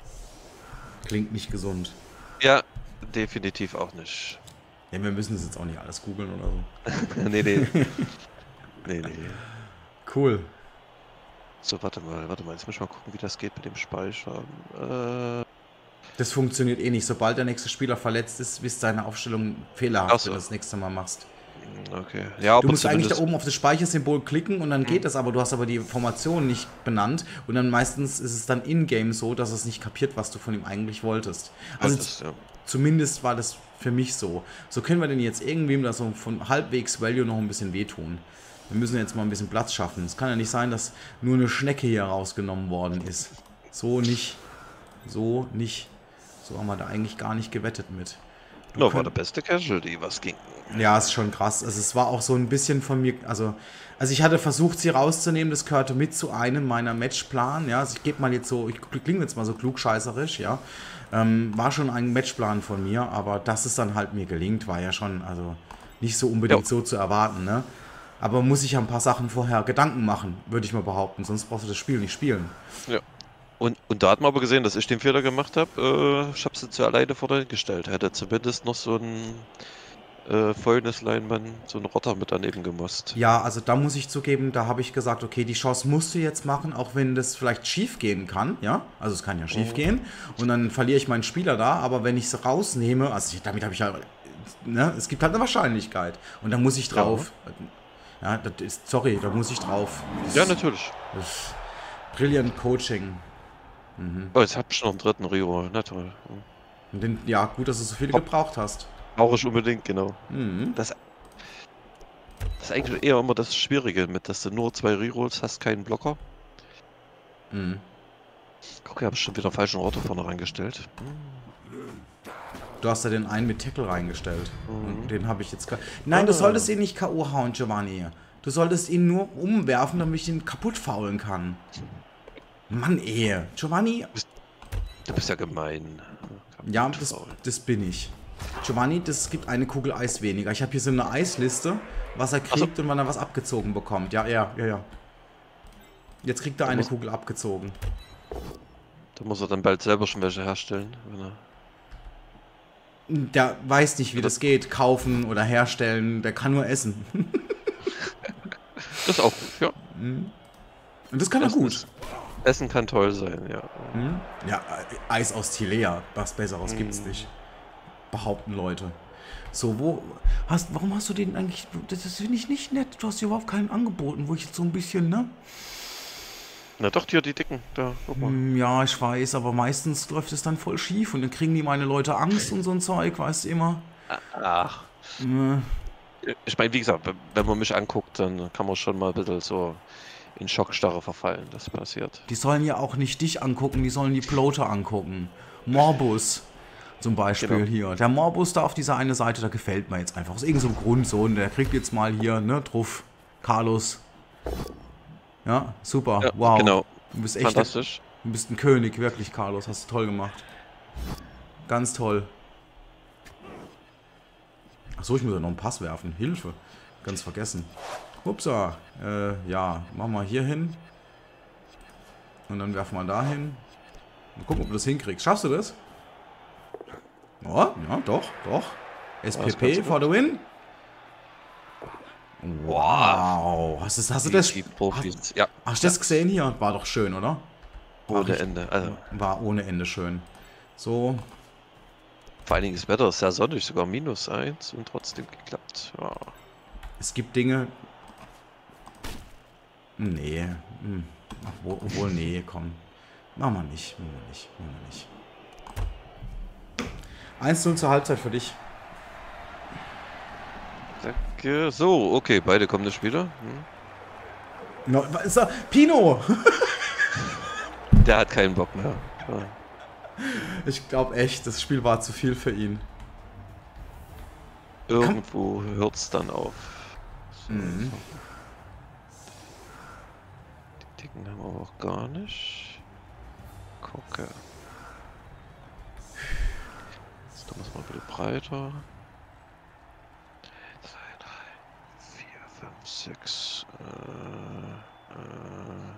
Klingt nicht gesund. Ja, definitiv auch nicht. Ja, wir müssen das jetzt auch nicht alles googeln oder so. nee, nee. nee, nee. Cool. So, warte mal, warte mal. Jetzt muss ich mal gucken, wie das geht mit dem Speichern. Äh, Das funktioniert eh nicht. Sobald der nächste Spieler verletzt ist, ist deine Aufstellung fehlerhaft, Ach so. wenn du das nächste Mal machst. okay. Ja, Du musst eigentlich da zumindest- oben auf das Speichersymbol klicken und dann geht das, aber du hast aber die Formation nicht benannt und dann meistens ist es dann in-game so, dass es nicht kapiert, was du von ihm eigentlich wolltest. Also das, ja. zumindest war das für mich so. So können wir denn jetzt irgendwem da so von halbwegs Value noch ein bisschen wehtun. Wir müssen jetzt mal ein bisschen Platz schaffen. Es kann ja nicht sein, dass nur eine Schnecke hier rausgenommen worden ist. So nicht. So nicht. So haben wir da eigentlich gar nicht gewettet mit. No, war könnt- der beste Casualty, was ging. Ja, ist schon krass. Also es war auch so ein bisschen von mir, also, also ich hatte versucht, sie rauszunehmen, das gehörte mit zu einem meiner Matchplan, ja, also ich gebe mal jetzt so, ich klinge jetzt mal so klugscheißerisch, ja, ähm, war schon ein Matchplan von mir, aber dass es dann halt mir gelingt, war ja schon, also nicht so unbedingt Jo. so zu erwarten, ne, aber muss ich ja ein paar Sachen vorher Gedanken machen, würde ich mal behaupten, sonst brauchst du das Spiel nicht spielen. Ja. Und, und da hat man aber gesehen, dass ich den Fehler gemacht habe. Äh, ich habe sie zu alleine vorne gestellt. Hätte zumindest noch so ein äh, Fäulnisleinmann, so ein Rotter mit daneben gemusst. Ja, also da muss ich zugeben, da habe ich gesagt, okay, die Chance musst du jetzt machen, auch wenn das vielleicht schief gehen kann, ja, also es kann ja schief gehen und dann verliere ich meinen Spieler da, aber wenn ich es rausnehme, also ich, damit habe ich ja, ne, es gibt halt eine Wahrscheinlichkeit und da muss ich drauf. Ja, das ist, sorry, da muss ich drauf. Das, Ja, natürlich. das ist brilliant Coaching. Oh, jetzt hab ich noch einen dritten Reroll. Na toll. Und den, ja, gut, dass du so viele gebraucht hast. Brauche ich unbedingt, genau. Mhm. Das, das ist eigentlich eher immer das Schwierige mit, dass du nur zwei Rerolls hast, keinen Blocker. Mhm. Guck, ich habe schon wieder einen falschen Rotter vorne reingestellt. Du hast ja den einen mit Tackle reingestellt. Mhm. Und den habe ich jetzt. Ka Nein, du Ah. solltest ihn nicht K O hauen, Giovanni. Du solltest ihn nur umwerfen, damit ich ihn kaputt faulen kann. Mann, ey. Giovanni. Du bist ja gemein. Ja, das, das bin ich. Giovanni, das gibt eine Kugel Eis weniger. Ich habe hier so eine Eisliste, was er kriegt und wann er was abgezogen bekommt. Ja, ja, ja, ja. Jetzt kriegt er Da eine muss- Kugel abgezogen. Da muss er dann bald selber schon welche herstellen. Wenn er Der weiß nicht, wie das geht. Kaufen oder herstellen. Der kann nur essen. das ist auch gut, ja. Und das kann er Essen gut. ist- Essen kann toll sein, ja. Ja, äh, Eis aus Tilea. Was Besseres gibt's nicht. Behaupten Leute. So, wo. Hast, warum hast du den eigentlich. Das das finde ich nicht nett. Du hast dir überhaupt keinen angeboten, wo ich jetzt so ein bisschen, ne? Na doch, hier die Dicken. Da, guck mal. Hm, Ja, ich weiß, aber meistens läuft es dann voll schief und dann kriegen die meine Leute Angst und so ein Zeug, weißt du immer. Ach. Äh, Ich meine, wie gesagt, wenn- wenn man mich anguckt, dann kann man schon mal ein bisschen so in Schockstarre verfallen. Das passiert. Die sollen ja auch nicht dich angucken, die sollen die Bloater angucken. Morbus zum Beispiel Genau. hier. Der Morbus da auf dieser eine Seite, da gefällt mir jetzt einfach. Aus irgendeinem Grund so. Und der kriegt jetzt mal hier, ne, drauf. Carlos. Ja, super. Ja, wow. genau. Du bist echt ein, Fantastisch. du bist ein König, wirklich, Carlos. Hast du toll gemacht. Ganz toll. Achso, ich muss ja noch einen Pass werfen. Hilfe. Ganz vergessen. Upsa. Äh, ja, machen wir hier hin. Und dann werfen wir da hin. Mal gucken, ob du das hinkriegst. Schaffst du das? Oh, ja, doch, doch. S P das P kannst du for the win. Wow. Hast du, hast du Die, das? die Hast, Profis. Ja, hast du das gesehen hier? War doch schön, oder? War, ohne richtig, Ende. Also, war ohne Ende schön. So, vor allen Dingen das Wetter ist sehr sonnig, sogar minus eins und trotzdem geklappt. Ja. es gibt Dinge. Nee. hm, Obwohl, obwohl, nee, komm. Machen wir nicht. Machen wir nicht. Machen wir nicht. eins zu null zur Halbzeit für dich. Danke. So, okay, beide kommende Spieler. Hm. No, was ist da? Pino! Der hat keinen Bock mehr. Ja. Ich glaube echt, das Spiel war zu viel für ihn. Irgendwo hört es dann auf. So, Mhm. die Dicken haben wir aber auch gar nicht. Gucke. Jetzt tun wir es mal ein bisschen breiter. zwei, drei, vier, fünf, sechs. Äh, äh,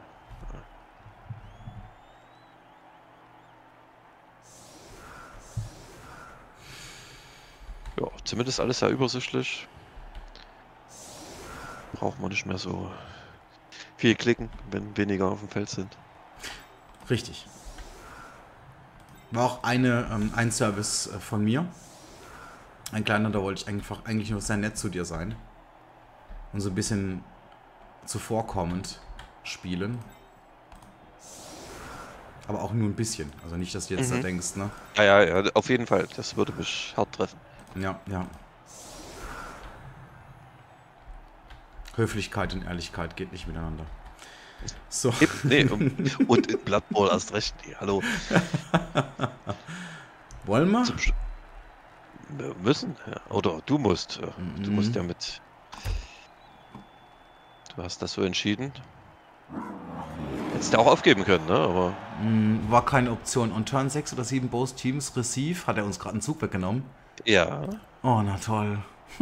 ja, zumindest alles sehr übersichtlich. Braucht man nicht mehr so viel klicken, wenn weniger auf dem Feld sind. Richtig. War auch eine, ähm, ein Service äh, von mir. Ein kleiner, da wollte ich einfach eigentlich nur sehr nett zu dir sein. Und so ein bisschen zuvorkommend spielen. Aber auch nur ein bisschen. Also nicht, dass du jetzt Mhm. da denkst, ne? Ja, ja, ja, auf jeden Fall. Das würde mich hart treffen. Ja, ja. Höflichkeit und Ehrlichkeit geht nicht miteinander. So. Eben, nee, und, und in Blood Bowl erst recht. Nee, hallo. Wollen wir? Zum Sch Wir müssen, ja. Oder du musst. Ja. Du musst ja mit. Du hast das so entschieden. Hättest du auch aufgeben können, ne? Aber Mm, War keine Option. Und Turn sechs oder sieben Both Teams Receive hat er uns gerade einen Zug weggenommen. ja. Oh, na toll.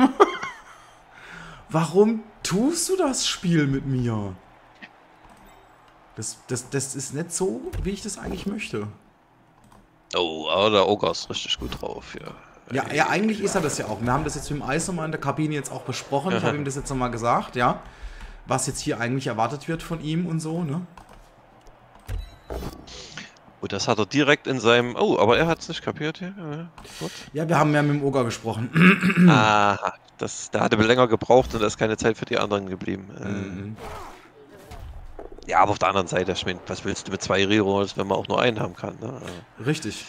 Warum tust du das Spiel mit mir? Das, das, das ist nicht so, wie ich das eigentlich möchte. Oh, aber der Ogre ist richtig gut drauf, ja. Ja, ja, eigentlich ist er das ja auch. Wir haben das jetzt mit dem Eis nochmal in der Kabine jetzt auch besprochen. Ich habe ihm das jetzt nochmal gesagt, ja. Was jetzt hier eigentlich erwartet wird von ihm und so, ne? Und das hat er direkt in seinem. Oh, aber er hat es nicht kapiert hier. Ja, gut. Ja, wir haben ja mit dem Oger gesprochen. Aha, das, der hatte länger gebraucht und da ist keine Zeit für die anderen geblieben. Mhm. Äh, ja, aber auf der anderen Seite, ich meine, was willst du mit zwei Rerolls, wenn man auch nur einen haben kann, ne? Richtig.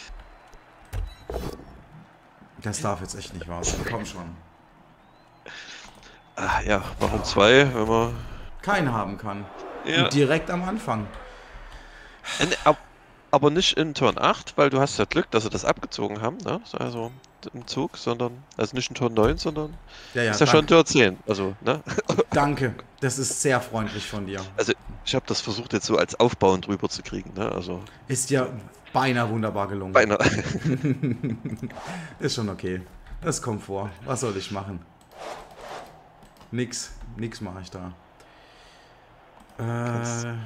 Das darf jetzt echt nicht wahr sein. Komm schon. Ah, ja, warum zwei, wenn man. Keinen haben kann. Ja. Und direkt am Anfang. Äh, ab- Aber nicht in Turn acht, weil du hast ja Glück, dass sie das abgezogen haben, ne? Also im Zug, sondern, also nicht in Turn neun, sondern Ja, ja, ist ja schon danke. Turn zehn. Also, ne? Danke. Das ist sehr freundlich von dir. Also ich habe das versucht jetzt so als aufbauend rüber zu kriegen, ne? Also Ist ja beinahe wunderbar gelungen. beinahe. Ist schon okay. Das kommt vor. Was soll ich machen? Nix. Nix mache ich da. Kannst- Äh.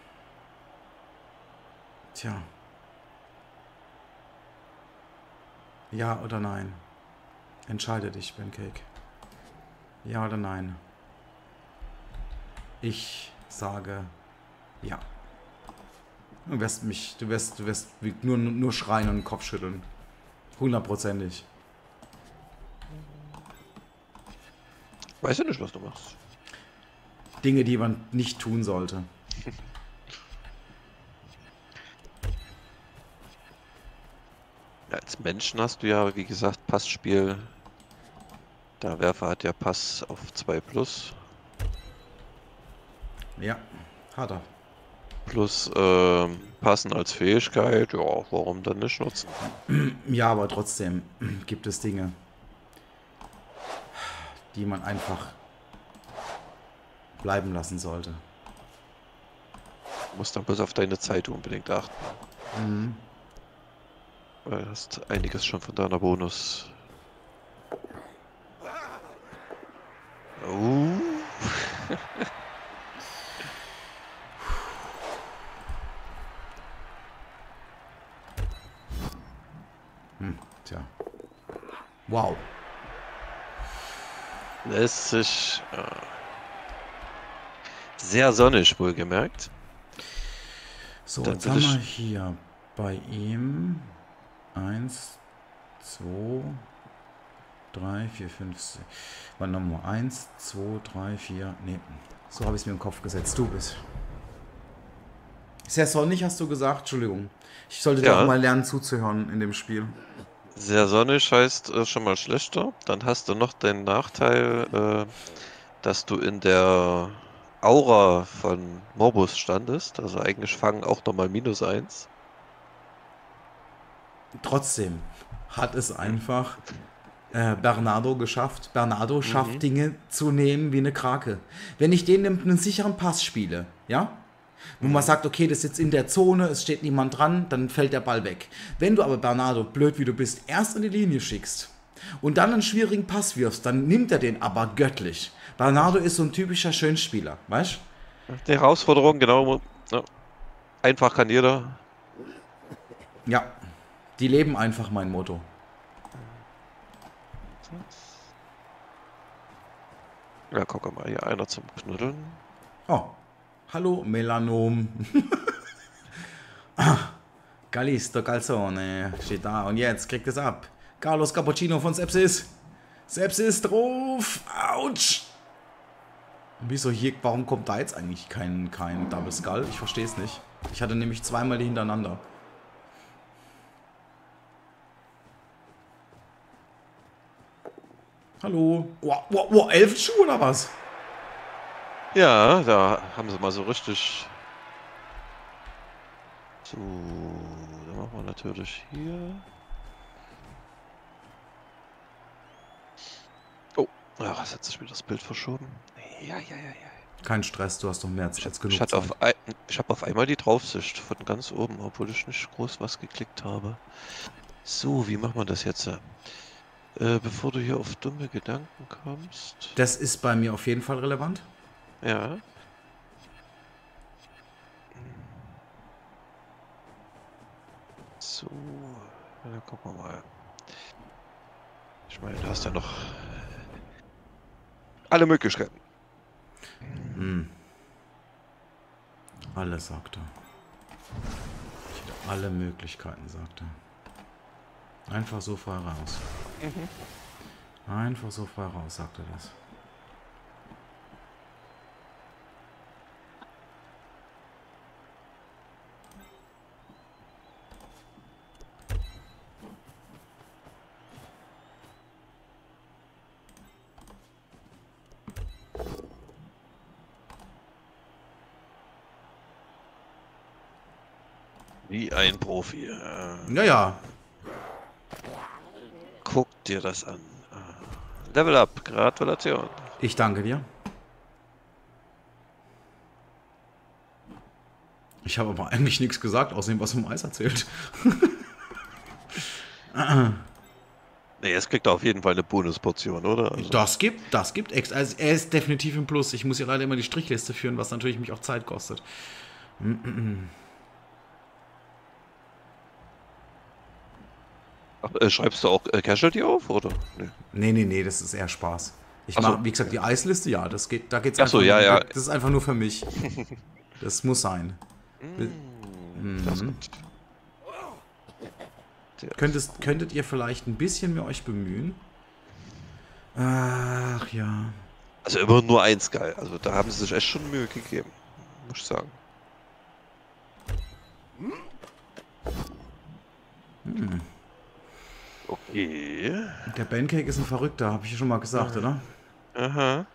Tja. Ja oder nein? Entscheide dich, Pancake. Ja oder nein? Ich sage ja. Du wirst mich, du wirst, du wirst wie- nur, nur schreien und den Kopf schütteln. Hundertprozentig. Weiß ja nicht, was du machst. Dinge, die man nicht tun sollte. Ja, als Menschen hast du ja, wie gesagt, Passspiel. Der Werfer hat ja Pass auf zwei plus. Ja, hat er. Plus ähm, Passen als Fähigkeit. Ja, warum dann nicht nutzen? Ja, aber trotzdem gibt es Dinge, die man einfach bleiben lassen sollte. Du musst dann bloß auf deine Zeit unbedingt achten. Mhm. Weil du hast einiges schon von deiner Bonus. Oh. Hm, tja. Wow. lässt sich äh, sehr sonnig wohlgemerkt. So, Dann jetzt will haben wir ich, hier bei ihm eins, zwei, drei, vier, fünf, sechs. Wann nochmal? eins, zwei, drei, vier. Nee, so habe ich es mir im Kopf gesetzt. Du bist. Sehr sonnig, hast du gesagt? Entschuldigung. Ich sollte dir auch ja, mal lernen zuzuhören in dem Spiel. sehr sonnig heißt äh, schon mal schlechter. Dann hast du noch den Nachteil, äh, dass du in der Aura von Morbus standest. Also eigentlich fangen auch nochmal minus eins. Trotzdem hat es Hm. einfach äh, Bernardo geschafft. Bernardo schafft Mhm. Dinge zu nehmen wie eine Krake. Wenn ich den einen sicheren Pass spiele, ja, wo man Mhm. sagt, okay, das ist jetzt in der Zone, es steht niemand dran, dann fällt der Ball weg. Wenn du aber Bernardo, blöd wie du bist, erst an die Linie schickst und dann einen schwierigen Pass wirfst, dann nimmt er den aber göttlich. Bernardo ist so ein typischer Schönspieler, weißt Die Herausforderung, genau. Ja. Einfach kann jeder. du? Ja, die leben einfach mein Motto. Ja, guck mal, hier einer zum Knuddeln. Oh, hallo Melanom. Callisto Calzone steht da und jetzt kriegt es ab. Carlos Cappuccino von Sepsis. Sepsis drauf. Autsch. Wieso hier, warum kommt da jetzt eigentlich kein, kein Double Skull? Ich verstehe es nicht. Ich hatte nämlich zweimal die hintereinander. Hallo. Oh, oh, oh, elf Schuhe oder was? Ja, da haben sie mal so richtig. So, dann machen wir natürlich hier. Oh, ja, was hat sich wieder das Bild verschoben? Ja, ja, ja, ja. Kein Stress, du hast doch mehr als Ich, als ich genug hatte Zeit. auf, ein, ich habe auf einmal die Draufsicht von ganz oben, obwohl ich nicht groß was geklickt habe. So, wie machen wir das jetzt? Äh, bevor du hier auf dumme Gedanken kommst. Das ist bei mir auf jeden Fall relevant. Ja. So, ja, gucken wir mal. Ich meine, du hast ja noch alle Möglichkeiten. Hm. Alles, sagt er. Ich hätte alle Möglichkeiten, sagt er. Einfach so frei raus. Mhm. Einfach so frei raus, sagt er das. Wie ein Profi. Äh, Ja, ja. guck dir das an. Äh, Level up, Gratulation. Ich danke dir. Ich habe aber eigentlich nichts gesagt, außer dem, was vom Eis erzählt. Nee, es kriegt auf jeden Fall eine Bonusportion, oder? Also, Das gibt, das gibt extra. Also er ist definitiv im Plus. Ich muss ja leider immer die Strichliste führen, was natürlich mich auch Zeit kostet. ach, äh, schreibst du auch äh, Casualty auf, oder? Nee. Nee, nee, nee, das ist eher Spaß. Ich Ach so. mache, wie gesagt, die Eisliste, ja, das geht, da geht's Ach so, einfach ja, nur, ja. das ist einfach nur für mich. Das muss sein. Mm, das ist gut. Der Könntest, könntet ihr vielleicht ein bisschen mehr euch bemühen? Ach ja. Also immer nur eins geil. Also da haben sie sich echt schon Mühe gegeben. Muss ich sagen. Okay. Der Pancake ist ein Verrückter, habe ich ja schon mal gesagt, oder? Aha.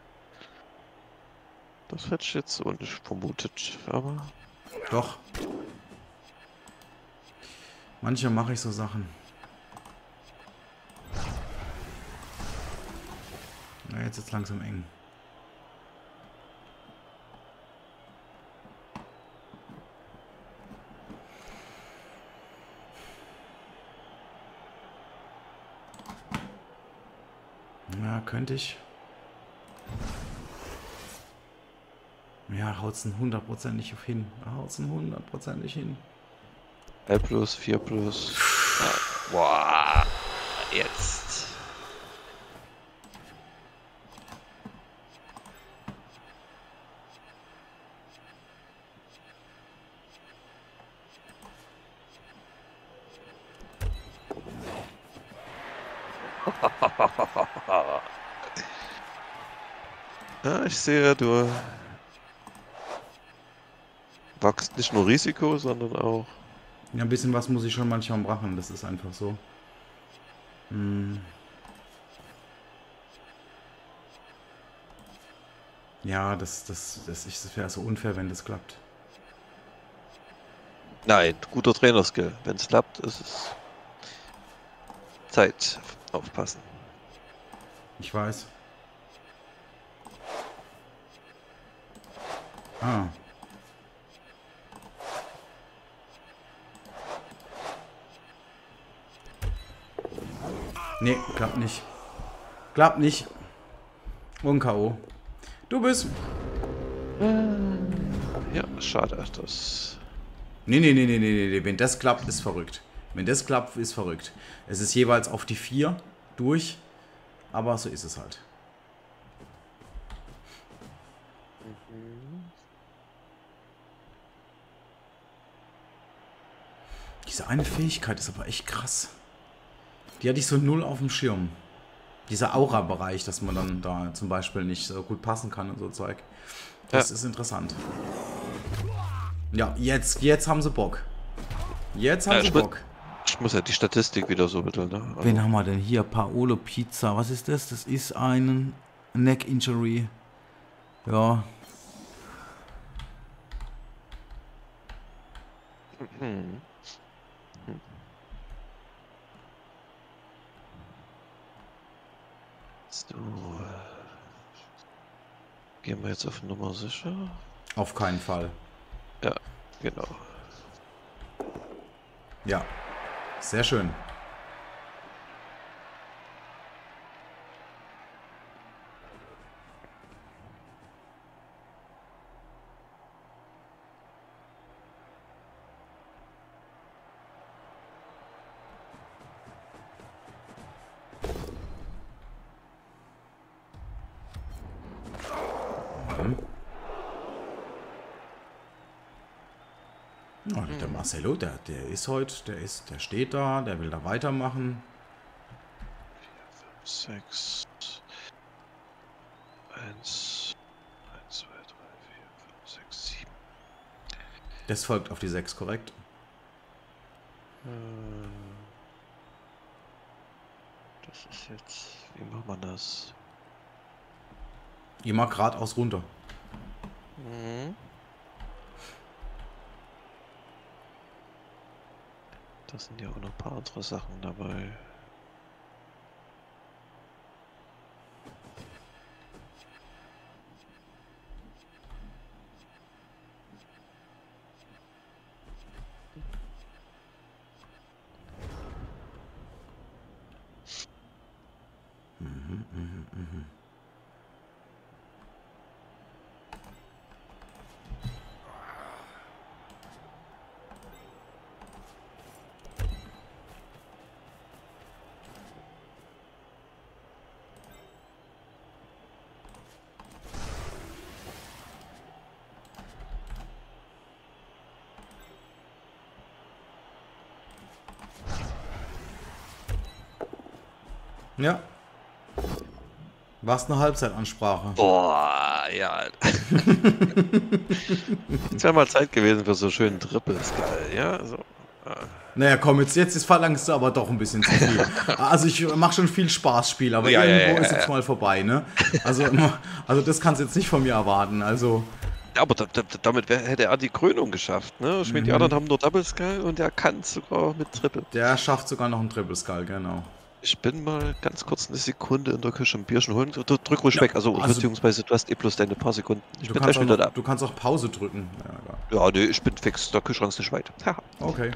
Das hätte ich jetzt so nicht vermutet, aber. Doch. Manchmal mache ich so Sachen. Na, jetzt ist es langsam eng. Ja, könnte ich. Ja, haut's ein hundertprozentig hin. Haut's ein hundertprozentig hin. drei plus, vier plus. Ja. Boah. Jetzt. Ja, ich sehe, du wachst nicht nur Risiko, sondern auch. Ja, ein bisschen was muss ich schon manchmal machen, das ist einfach so. Hm. Ja, das, das, das, ich- das wäre so unfair, wenn das klappt. Nein, guter Trainerskill. Wenn es klappt, ist es Zeit. Aufpassen. Ich weiß. Ah. Nee, klappt nicht. Klappt nicht. Und K O. Du bist. Ja, schade. Das. Nee, nee, nee, nee, nee, nee. Wenn das klappt, ist verrückt. Wenn das klappt, ist verrückt. Es ist jeweils auf die vier durch. Aber so ist es halt. Diese eine Fähigkeit ist aber echt krass. Die hatte ich so null auf dem Schirm. Dieser Aura-Bereich, dass man dann da zum Beispiel nicht so gut passen kann und so Zeug. Das Ja. ist interessant. Ja, jetzt, jetzt haben sie Bock. Jetzt haben Ja, sie ich, mu Bock. ich muss ja die Statistik wieder so bitte, ne? Also, Wen haben wir denn hier? Paolo Pizza. Was ist das? Das ist ein Neck Injury. Ja. hm. So. Gehen wir jetzt auf Nummer sicher? Auf keinen Fall. Ja, genau. Ja. Sehr schön. Ja, der Marcelo, der, der ist heute, der ist, der steht da, der will da weitermachen. sechs. eins. eins, zwei, drei, vier, fünf, sechs, sieben. Das folgt auf die sechs, korrekt? Das ist jetzt. Wie macht man das? Immer geradeaus runter. Mhm. Da sind ja auch noch ein paar andere Sachen dabei. Ja. War's eine Halbzeitansprache? Boah, ja. Es wäre mal Zeit gewesen für so schönen Triples, geil, ja? So. Naja, komm, jetzt, jetzt verlangst du aber doch ein bisschen zu viel. Also ich mache schon viel Spaßspiel, aber Ja, ja, irgendwo ja, ist ja, jetzt ja. mal vorbei, ne? Also, also das kannst du jetzt nicht von mir erwarten. Also, Aber da, da, damit wär, hätte er die Krönung geschafft, ne? Ich meine, die anderen haben nur Double Skull und er kann sogar mit Triple. der schafft sogar noch einen Triple Skull, genau. Ich bin mal ganz kurz eine Sekunde in der Küche ein Bierchen holen. Du, drück ruhig Ja, weg, also, also- beziehungsweise du hast eh bloß deine paar Sekunden. Ich Du bin kannst, gleich auch wieder noch, da. du kannst auch Pause drücken. Ja, Ja, nee, ich bin fix. Der Kühlschrank ist nicht weit. Haha. okay.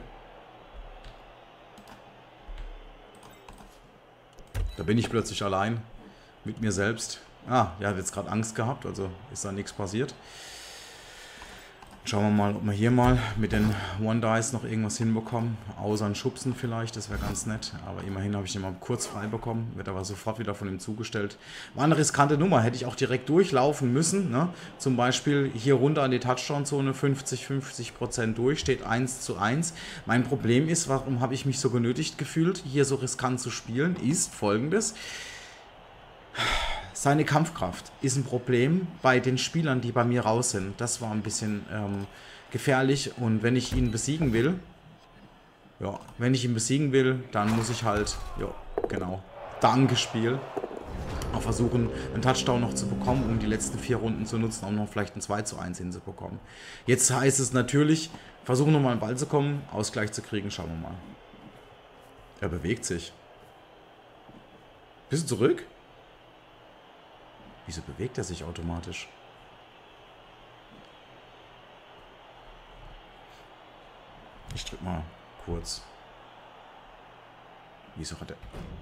Da bin ich plötzlich allein mit mir selbst. Ah, der hat jetzt gerade Angst gehabt, also ist da nichts passiert. Schauen wir mal, ob wir hier mal mit den One Dice noch irgendwas hinbekommen. Außer ein Schubsen vielleicht, das wäre ganz nett. Aber immerhin habe ich den mal kurz frei bekommen. Wird aber sofort wieder von ihm zugestellt. War eine riskante Nummer, hätte ich auch direkt durchlaufen müssen. Ne? Zum Beispiel hier runter an die Touchdown-Zone, fünfzig, fünfzig Prozent durch, steht eins zu eins. Mein Problem ist, warum habe ich mich so genötigt gefühlt, hier so riskant zu spielen, ist folgendes. Seine Kampfkraft ist ein Problem bei den Spielern, die bei mir raus sind. Das war ein bisschen ähm, gefährlich. Und wenn ich ihn besiegen will, ja, wenn ich ihn besiegen will, dann muss ich halt, ja, genau, danke Spiel, auch versuchen, einen Touchdown noch zu bekommen, um die letzten vier Runden zu nutzen, um noch vielleicht ein zwei zu eins hinzubekommen. Jetzt heißt es natürlich, versuchen nochmal einen Ball zu kommen, Ausgleich zu kriegen, schauen wir mal. Er bewegt sich. Bist du zurück? Wieso bewegt er sich automatisch? Ich drück mal kurz. Wieso hat er...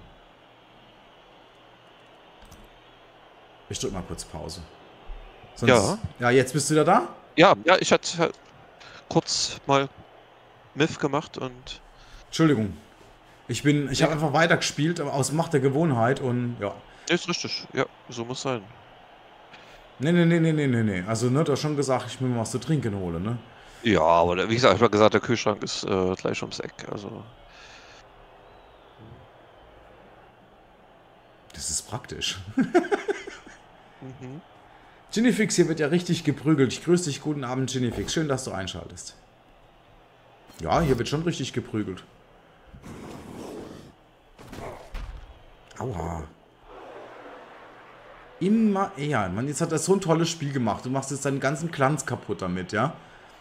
Ich drück mal kurz Pause. Sonst... Ja. Ja, jetzt bist du wieder da? Ja, ja, ich hatte kurz mal Miff gemacht und... Entschuldigung. Ich bin... Ich Ja. habe einfach weitergespielt, aber aus Macht der Gewohnheit und ja. Ist richtig, ja, so muss sein. Nee, nee, nee, nee, nee, nee, nee. Also, ne, du hast schon gesagt, ich will mir was zu trinken holen, ne? Ja, aber der- wie gesagt, ich habe gesagt, der Kühlschrank ist äh, gleich ums Eck, also... Das ist praktisch. Mhm. Ginnyfix, hier wird ja richtig geprügelt. Ich grüße dich, guten Abend, Ginnyfix. Schön, dass du einschaltest. Ja, hier wird schon richtig geprügelt. Aua. Immer eher. Mann, jetzt hat er so ein tolles Spiel gemacht. Du machst jetzt deinen ganzen Glanz kaputt damit, ja?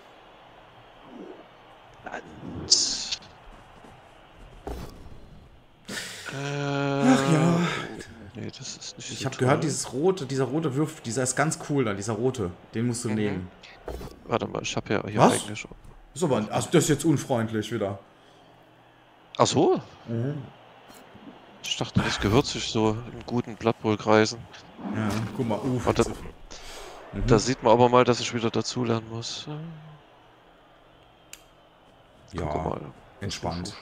Ach ja. Nee, das ist nicht Ich so habe toll. gehört, dieses rote, dieser rote Würfel, dieser ist ganz cool da, dieser rote. Den musst du Mhm. nehmen. Warte mal, ich habe ja hier Was? eigentlich schon... Ist aber, also das ist jetzt unfreundlich wieder. Ach so? Mhm. Ich dachte, das gehört sich so in guten Blood Bowl Kreisen. Ja, guck mal, uff. Warte. Mhm. Da sieht man aber mal, dass ich wieder dazulernen muss. Guck Ja, mal. entspannt.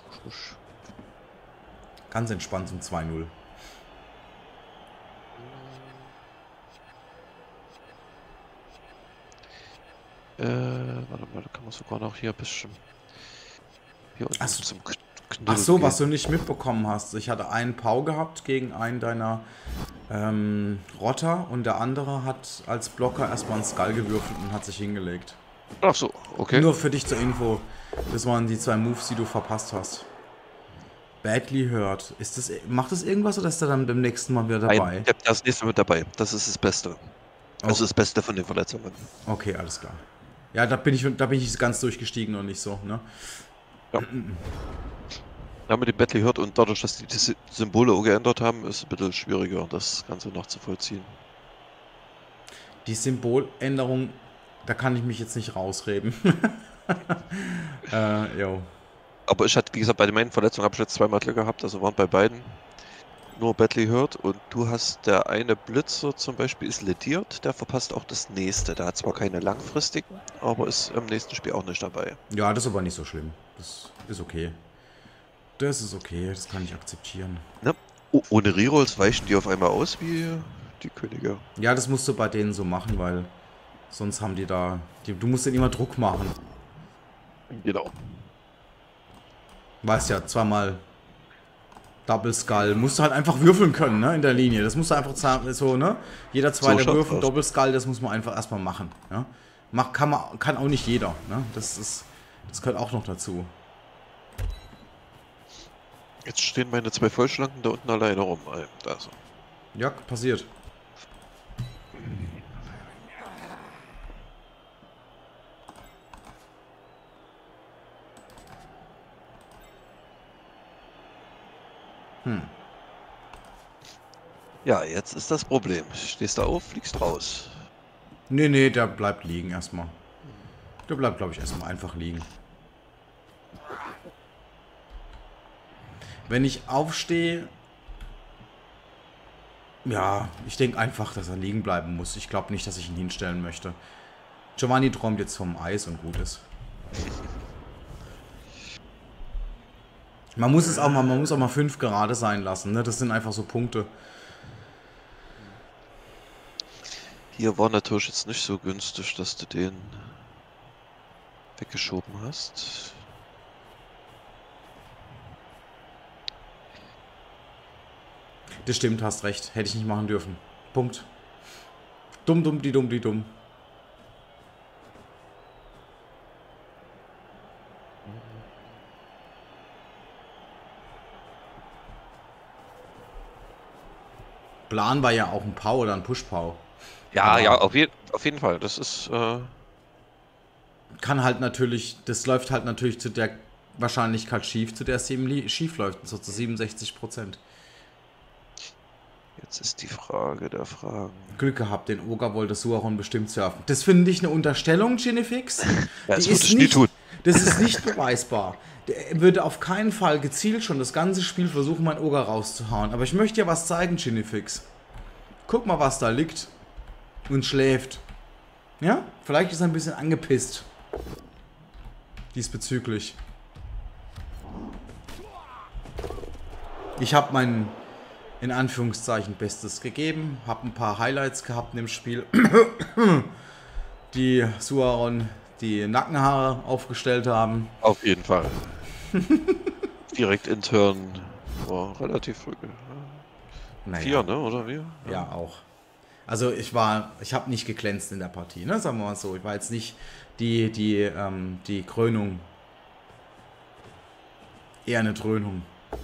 Ganz entspannt zum zwei null. Äh, warte mal, da kann man sogar noch hier ein bisschen... Hier unten Ach so. zum K- Knüppel Ach so, gehen. was du nicht mitbekommen hast. Ich hatte einen Pau gehabt gegen einen deiner ähm, Rotter und der andere hat als Blocker erstmal einen Skull gewürfelt und hat sich hingelegt. Ach so, okay. Nur für dich zur Info. Das waren die zwei Moves, die du verpasst hast. Badly Hurt. Ist das, macht das irgendwas oder ist er dann beim nächsten Mal wieder dabei? Ein, der, das nächste mit dabei. Das ist das Beste. Also das Beste von den Verletzungen. Okay, alles klar. Ja, da bin ich, da bin ich ganz durchgestiegen und nicht so, ne? Ja. Ja, mit dem Battle hört und dadurch, dass die die Sy- Symbole auch geändert haben, ist es ein bisschen schwieriger, das Ganze noch zu vollziehen. Die Symboländerung, da kann ich mich jetzt nicht rausreden. äh, jo. Aber ich hatte, wie gesagt, bei den meinen Verletzungen habe ich jetzt zweimal Glück gehabt, also waren bei beiden nur Battle hört und du hast, der eine Blitzer zum Beispiel ist lediert, der verpasst auch das nächste. Der hat zwar keine langfristigen, aber ist im nächsten Spiel auch nicht dabei. Ja, das ist aber nicht so schlimm. Das ist okay. Das ist okay, das kann ich akzeptieren. Ne? Oh, ohne Rerolls weichen die auf einmal aus wie die Könige. Ja, das musst du bei denen so machen, weil sonst haben die da... Die, du musst denen immer Druck machen. Genau. Weißt ja, zweimal Double Skull. Musst du halt einfach würfeln können, ne, in der Linie. Das musst du einfach sagen, so, ne? Jeder zweite schaut's Würfel, aus. Double Skull, das muss man einfach erstmal machen, ja? Mach, kann, man, kann auch nicht jeder, ne? Das ist... Das gehört auch noch dazu. Jetzt stehen meine zwei Vollschlanken da unten alleine rum. Also. Ja, passiert. Hm. Ja, jetzt ist das Problem. Stehst da auf, fliegst raus. Nee, nee, der bleibt liegen erstmal. Der bleibt, glaube ich, erstmal einfach liegen. Wenn ich aufstehe... Ja, ich denke einfach, dass er liegen bleiben muss. Ich glaube nicht, dass ich ihn hinstellen möchte. Giovanni träumt jetzt vom Eis und gut ist. Man muss es auch mal, man muss auch mal fünf gerade sein lassen, ne? Das sind einfach so Punkte. Hier war natürlich jetzt nicht so günstig, dass du den weggeschoben hast. Das stimmt, hast recht. Hätte ich nicht machen dürfen. Punkt. Dumm, dumm, die dumm, die dumm. Plan war ja auch ein Pau oder ein Push-Pau. Ja, Aber ja, auf, je auf jeden Fall. Das ist. Äh kann halt natürlich, das läuft halt natürlich zu der Wahrscheinlichkeit schief, zu der es eben schief läuft, so zu siebenundsechzig Prozent. Jetzt ist die Frage der Fragen. Glück gehabt, den Oger wollte Suaron bestimmt surfen. Das finde ich eine Unterstellung, Ginefix. Ja, das Die würde ist ich nie nicht, tun. das ist nicht beweisbar. Der würde auf keinen Fall gezielt schon das ganze Spiel versuchen, meinen Oger rauszuhauen. Aber ich möchte dir was zeigen, Ginefix. Guck mal, was da liegt. Und schläft. Ja? Vielleicht ist er ein bisschen angepisst. Diesbezüglich. Ich habe mein, in Anführungszeichen, Bestes gegeben. Habe ein paar Highlights gehabt in dem Spiel. Die Suaron die Nackenhaare aufgestellt haben. Auf jeden Fall. Direkt intern war relativ früh. Naja. Vier, ne? Oder wie? Ja, ja auch. Also ich war, ich habe nicht geglänzt in der Partie, ne? Sagen wir mal so. Ich war jetzt nicht die, die, ähm, die Krönung. Eher eine Dröhnung.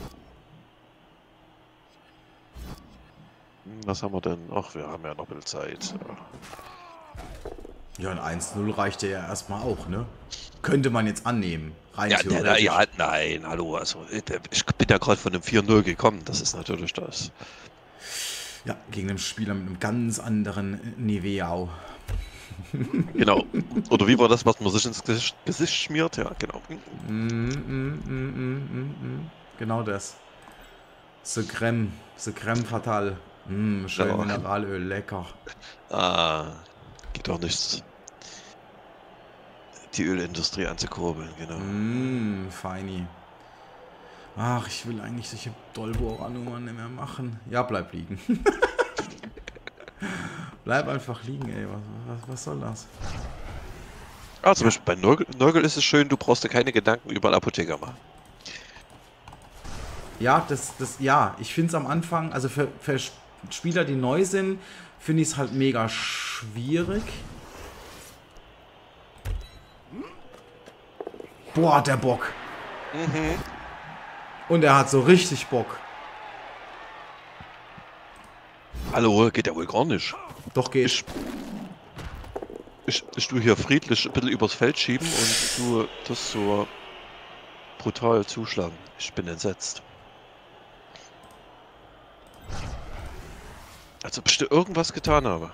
Was haben wir denn? Ach, wir haben ja noch ein bisschen Zeit. Ja, ein eins null reicht ja erstmal auch, ne? Könnte man jetzt annehmen. Rein Ja, theoretisch. ja, ja, nein, hallo. Also, ich bin ja gerade von einem vier null gekommen. Das ist natürlich das. Ja, gegen einen Spieler mit einem ganz anderen Niveau. Genau. Oder wie war das, was man sich ins Gesicht, Gesicht schmiert? Ja, genau. Mm, mm, mm, mm, mm, mm. Genau das. Ce Crème. Ce Crème Fatal. Mm, schön Ja. Mineralöl, lecker. Ah, geht doch nichts. Die Ölindustrie anzukurbeln, genau. Mm, feini. Ach, ich will eigentlich solche Dolbohrer-Nummern nicht mehr machen. Ja, bleib liegen. Bleib einfach liegen, ey. Was, was, was soll das? Ah, zum Beispiel bei Nörgel, Nörgel ist es schön, du brauchst dir keine Gedanken über einen Apotheker machen. Ja, das, das, ja, ich finde es am Anfang, also für, für Spieler, die neu sind, finde ich es halt mega schwierig. Boah, der Bock. Mhm. Und er hat so richtig Bock. Hallo, geht ja wohl gar nicht. Doch geht. Ich, ich, ich tu hier friedlich ein bisschen übers Feld schieben und du das so brutal zuschlagen. Ich bin entsetzt. Als ob ich dir irgendwas getan habe.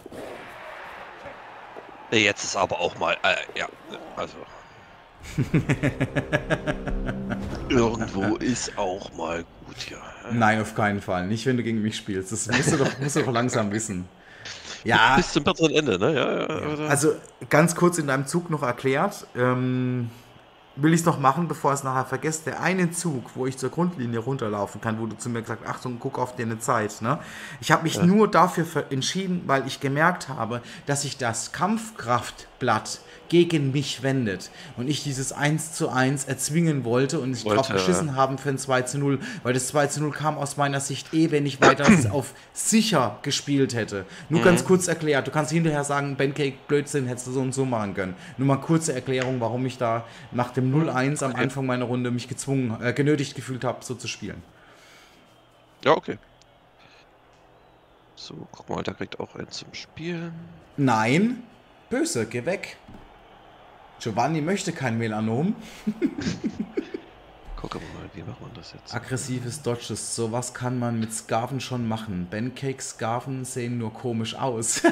Ja. Jetzt ist aber auch mal, äh, ja, also. Irgendwo ist auch mal gut hier. Nein, auf keinen Fall. Nicht, wenn du gegen mich spielst. Das musst du doch, musst du doch langsam wissen. Ja. Bis zum bitteren Ende, ne? Ja, ja, Ja. Also ganz kurz in deinem Zug noch erklärt. Ähm, will ich es noch machen, bevor ich es nachher vergesse. Der eine Zug, wo ich zur Grundlinie runterlaufen kann, wo du zu mir gesagt hast, Achtung, guck auf deine Zeit. Ne? Ich habe mich Ja. nur dafür entschieden, weil ich gemerkt habe, dass sich das Kampfkraftblatt gegen mich wendet und ich dieses eins zu eins erzwingen wollte und ich Wollte, drauf geschissen ja. haben für ein zwei zu null, weil das zwei zu null kam aus meiner Sicht eh, wenn ich weiter auf sicher gespielt hätte. Nur Mhm. ganz kurz erklärt, du kannst hinterher sagen, Bencake, Blödsinn, hättest du so und so machen können. Nur mal kurze Erklärung, warum ich da nach dem null eins am Okay. Anfang meiner Runde mich gezwungen, äh, genötigt gefühlt habe, so zu spielen. Ja, okay. So, guck mal, da kriegt auch einen zum Spielen. Nein, böse, geh weg. Giovanni möchte kein Melanom. Guck mal, wie macht man das jetzt? Aggressives Dodges, sowas kann man mit Scarven schon machen. Bencake Scarven sehen nur komisch aus.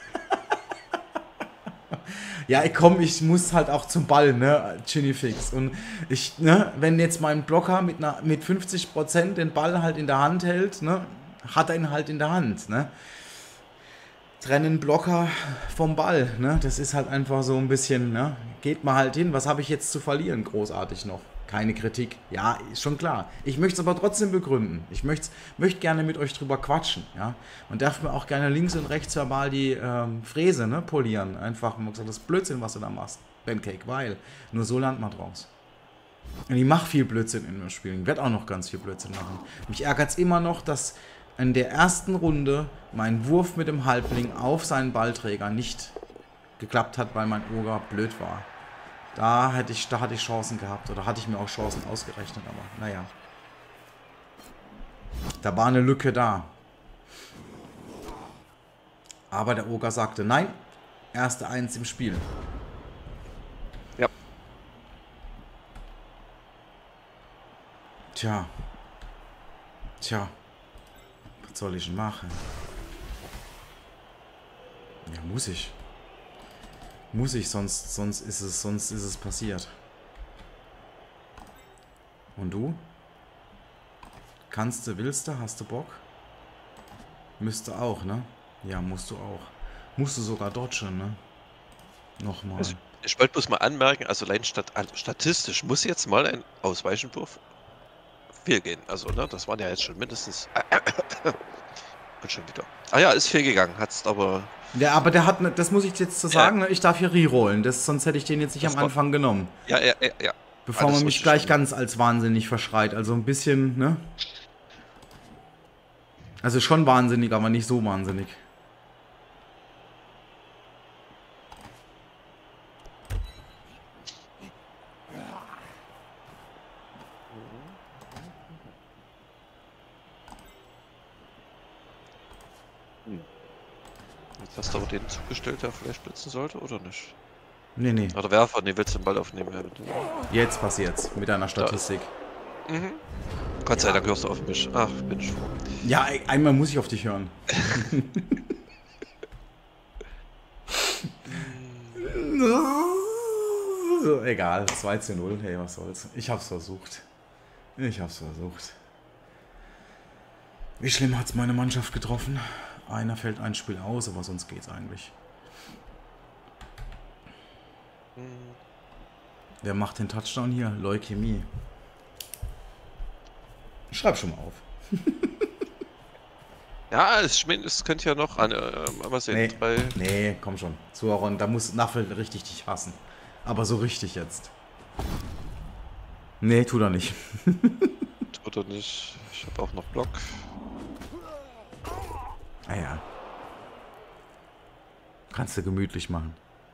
Ja, ich komm, ich muss halt auch zum Ball, ne, Ginifix. Und ich, ne, wenn jetzt mein Blocker mit, einer, mit fünfzig Prozent den Ball halt in der Hand hält, ne, hat er ihn halt in der Hand, ne. trennen Blocker vom Ball. Ne? Das ist halt einfach so ein bisschen, ne? Geht mal halt hin, was habe ich jetzt zu verlieren? Großartig noch. Keine Kritik. Ja, ist schon klar. Ich möchte es aber trotzdem begründen. Ich möchte möcht gerne mit euch drüber quatschen. Ja? Man darf mir auch gerne links und rechts verbal die ähm, Fräse, ne, polieren. Einfach mal gesagt, das ist Blödsinn, was du da machst. Pancake, weil nur so lernt man draus. Und ich mache viel Blödsinn in den Spielen. Ich werde auch noch ganz viel Blödsinn machen. Mich ärgert es immer noch, dass in der ersten Runde mein Wurf mit dem Halbling auf seinen Ballträger nicht geklappt hat, weil mein Ogre blöd war. Da hätte ich, da hatte ich Chancen gehabt oder hatte ich mir auch Chancen ausgerechnet, aber naja. Da war eine Lücke da. Aber der Ogre sagte, nein, erste Eins im Spiel. Ja. Tja. Tja. Was soll ich denn machen? Ja, muss ich. Muss ich, sonst, sonst ist es, sonst ist es passiert. Und du? Kannst du, willst du, hast du Bock? Müsste auch, ne? Ja, musst du auch. Musst du sogar dodgen, ne? Nochmal. Also, ich wollte bloß mal anmerken, also allein stat also statistisch muss jetzt mal ein Ausweichenwurf fehlgehen. Also, ne, das waren ja jetzt schon mindestens. Und schon wieder. Ah ja, ist fehlgegangen, hat's aber. Ja, aber der hat, ne, das muss ich jetzt zu sagen, ne? Ich darf hier rerollen, das, sonst hätte ich den jetzt nicht Das am war- Anfang genommen. Ja, ja, ja, ja. Bevor Alles man mich richtig gleich gemacht. ganz als wahnsinnig verschreit. Also ein bisschen, ne? Also schon wahnsinnig, aber nicht so wahnsinnig. Jetzt hast du aber den zugestellt, der vielleicht blitzen sollte, oder nicht? Nee, nee. Oder Werfer, nee, willst du den Ball aufnehmen? Ja, bitte. Jetzt passiert's mit einer Statistik. Mhm. Gott sei Dank hörst du auf mich. Ach, bin ich froh. Ja, ey, einmal muss ich auf dich hören. So, egal, zwei zu null, hey, was soll's. Ich hab's versucht. Ich hab's versucht. Wie schlimm hat's meine Mannschaft getroffen? Einer fällt ein Spiel aus, aber sonst geht's eigentlich. Wer macht den Touchdown hier? Leukämie. Schreib schon mal auf. Ja, es, ich mein, es könnte ja noch an, äh, mal sehen. Nee, Drei, nee, komm schon. Zuaron, da muss Naffel richtig dich hassen. Aber so richtig jetzt. Nee, tut er nicht. oder nicht. Ich habe auch noch Block. Ah ja. Kannst du gemütlich machen.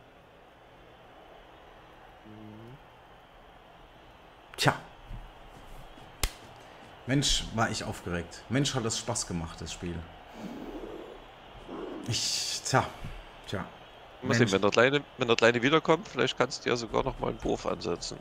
Tja. Mensch, war ich aufgeregt. Mensch, hat es Spaß gemacht, das Spiel. Ich, tja, tja. Mal sehen, wenn der, Kleine, wenn der Kleine wiederkommt, vielleicht kannst du ja sogar noch mal einen Wurf ansetzen.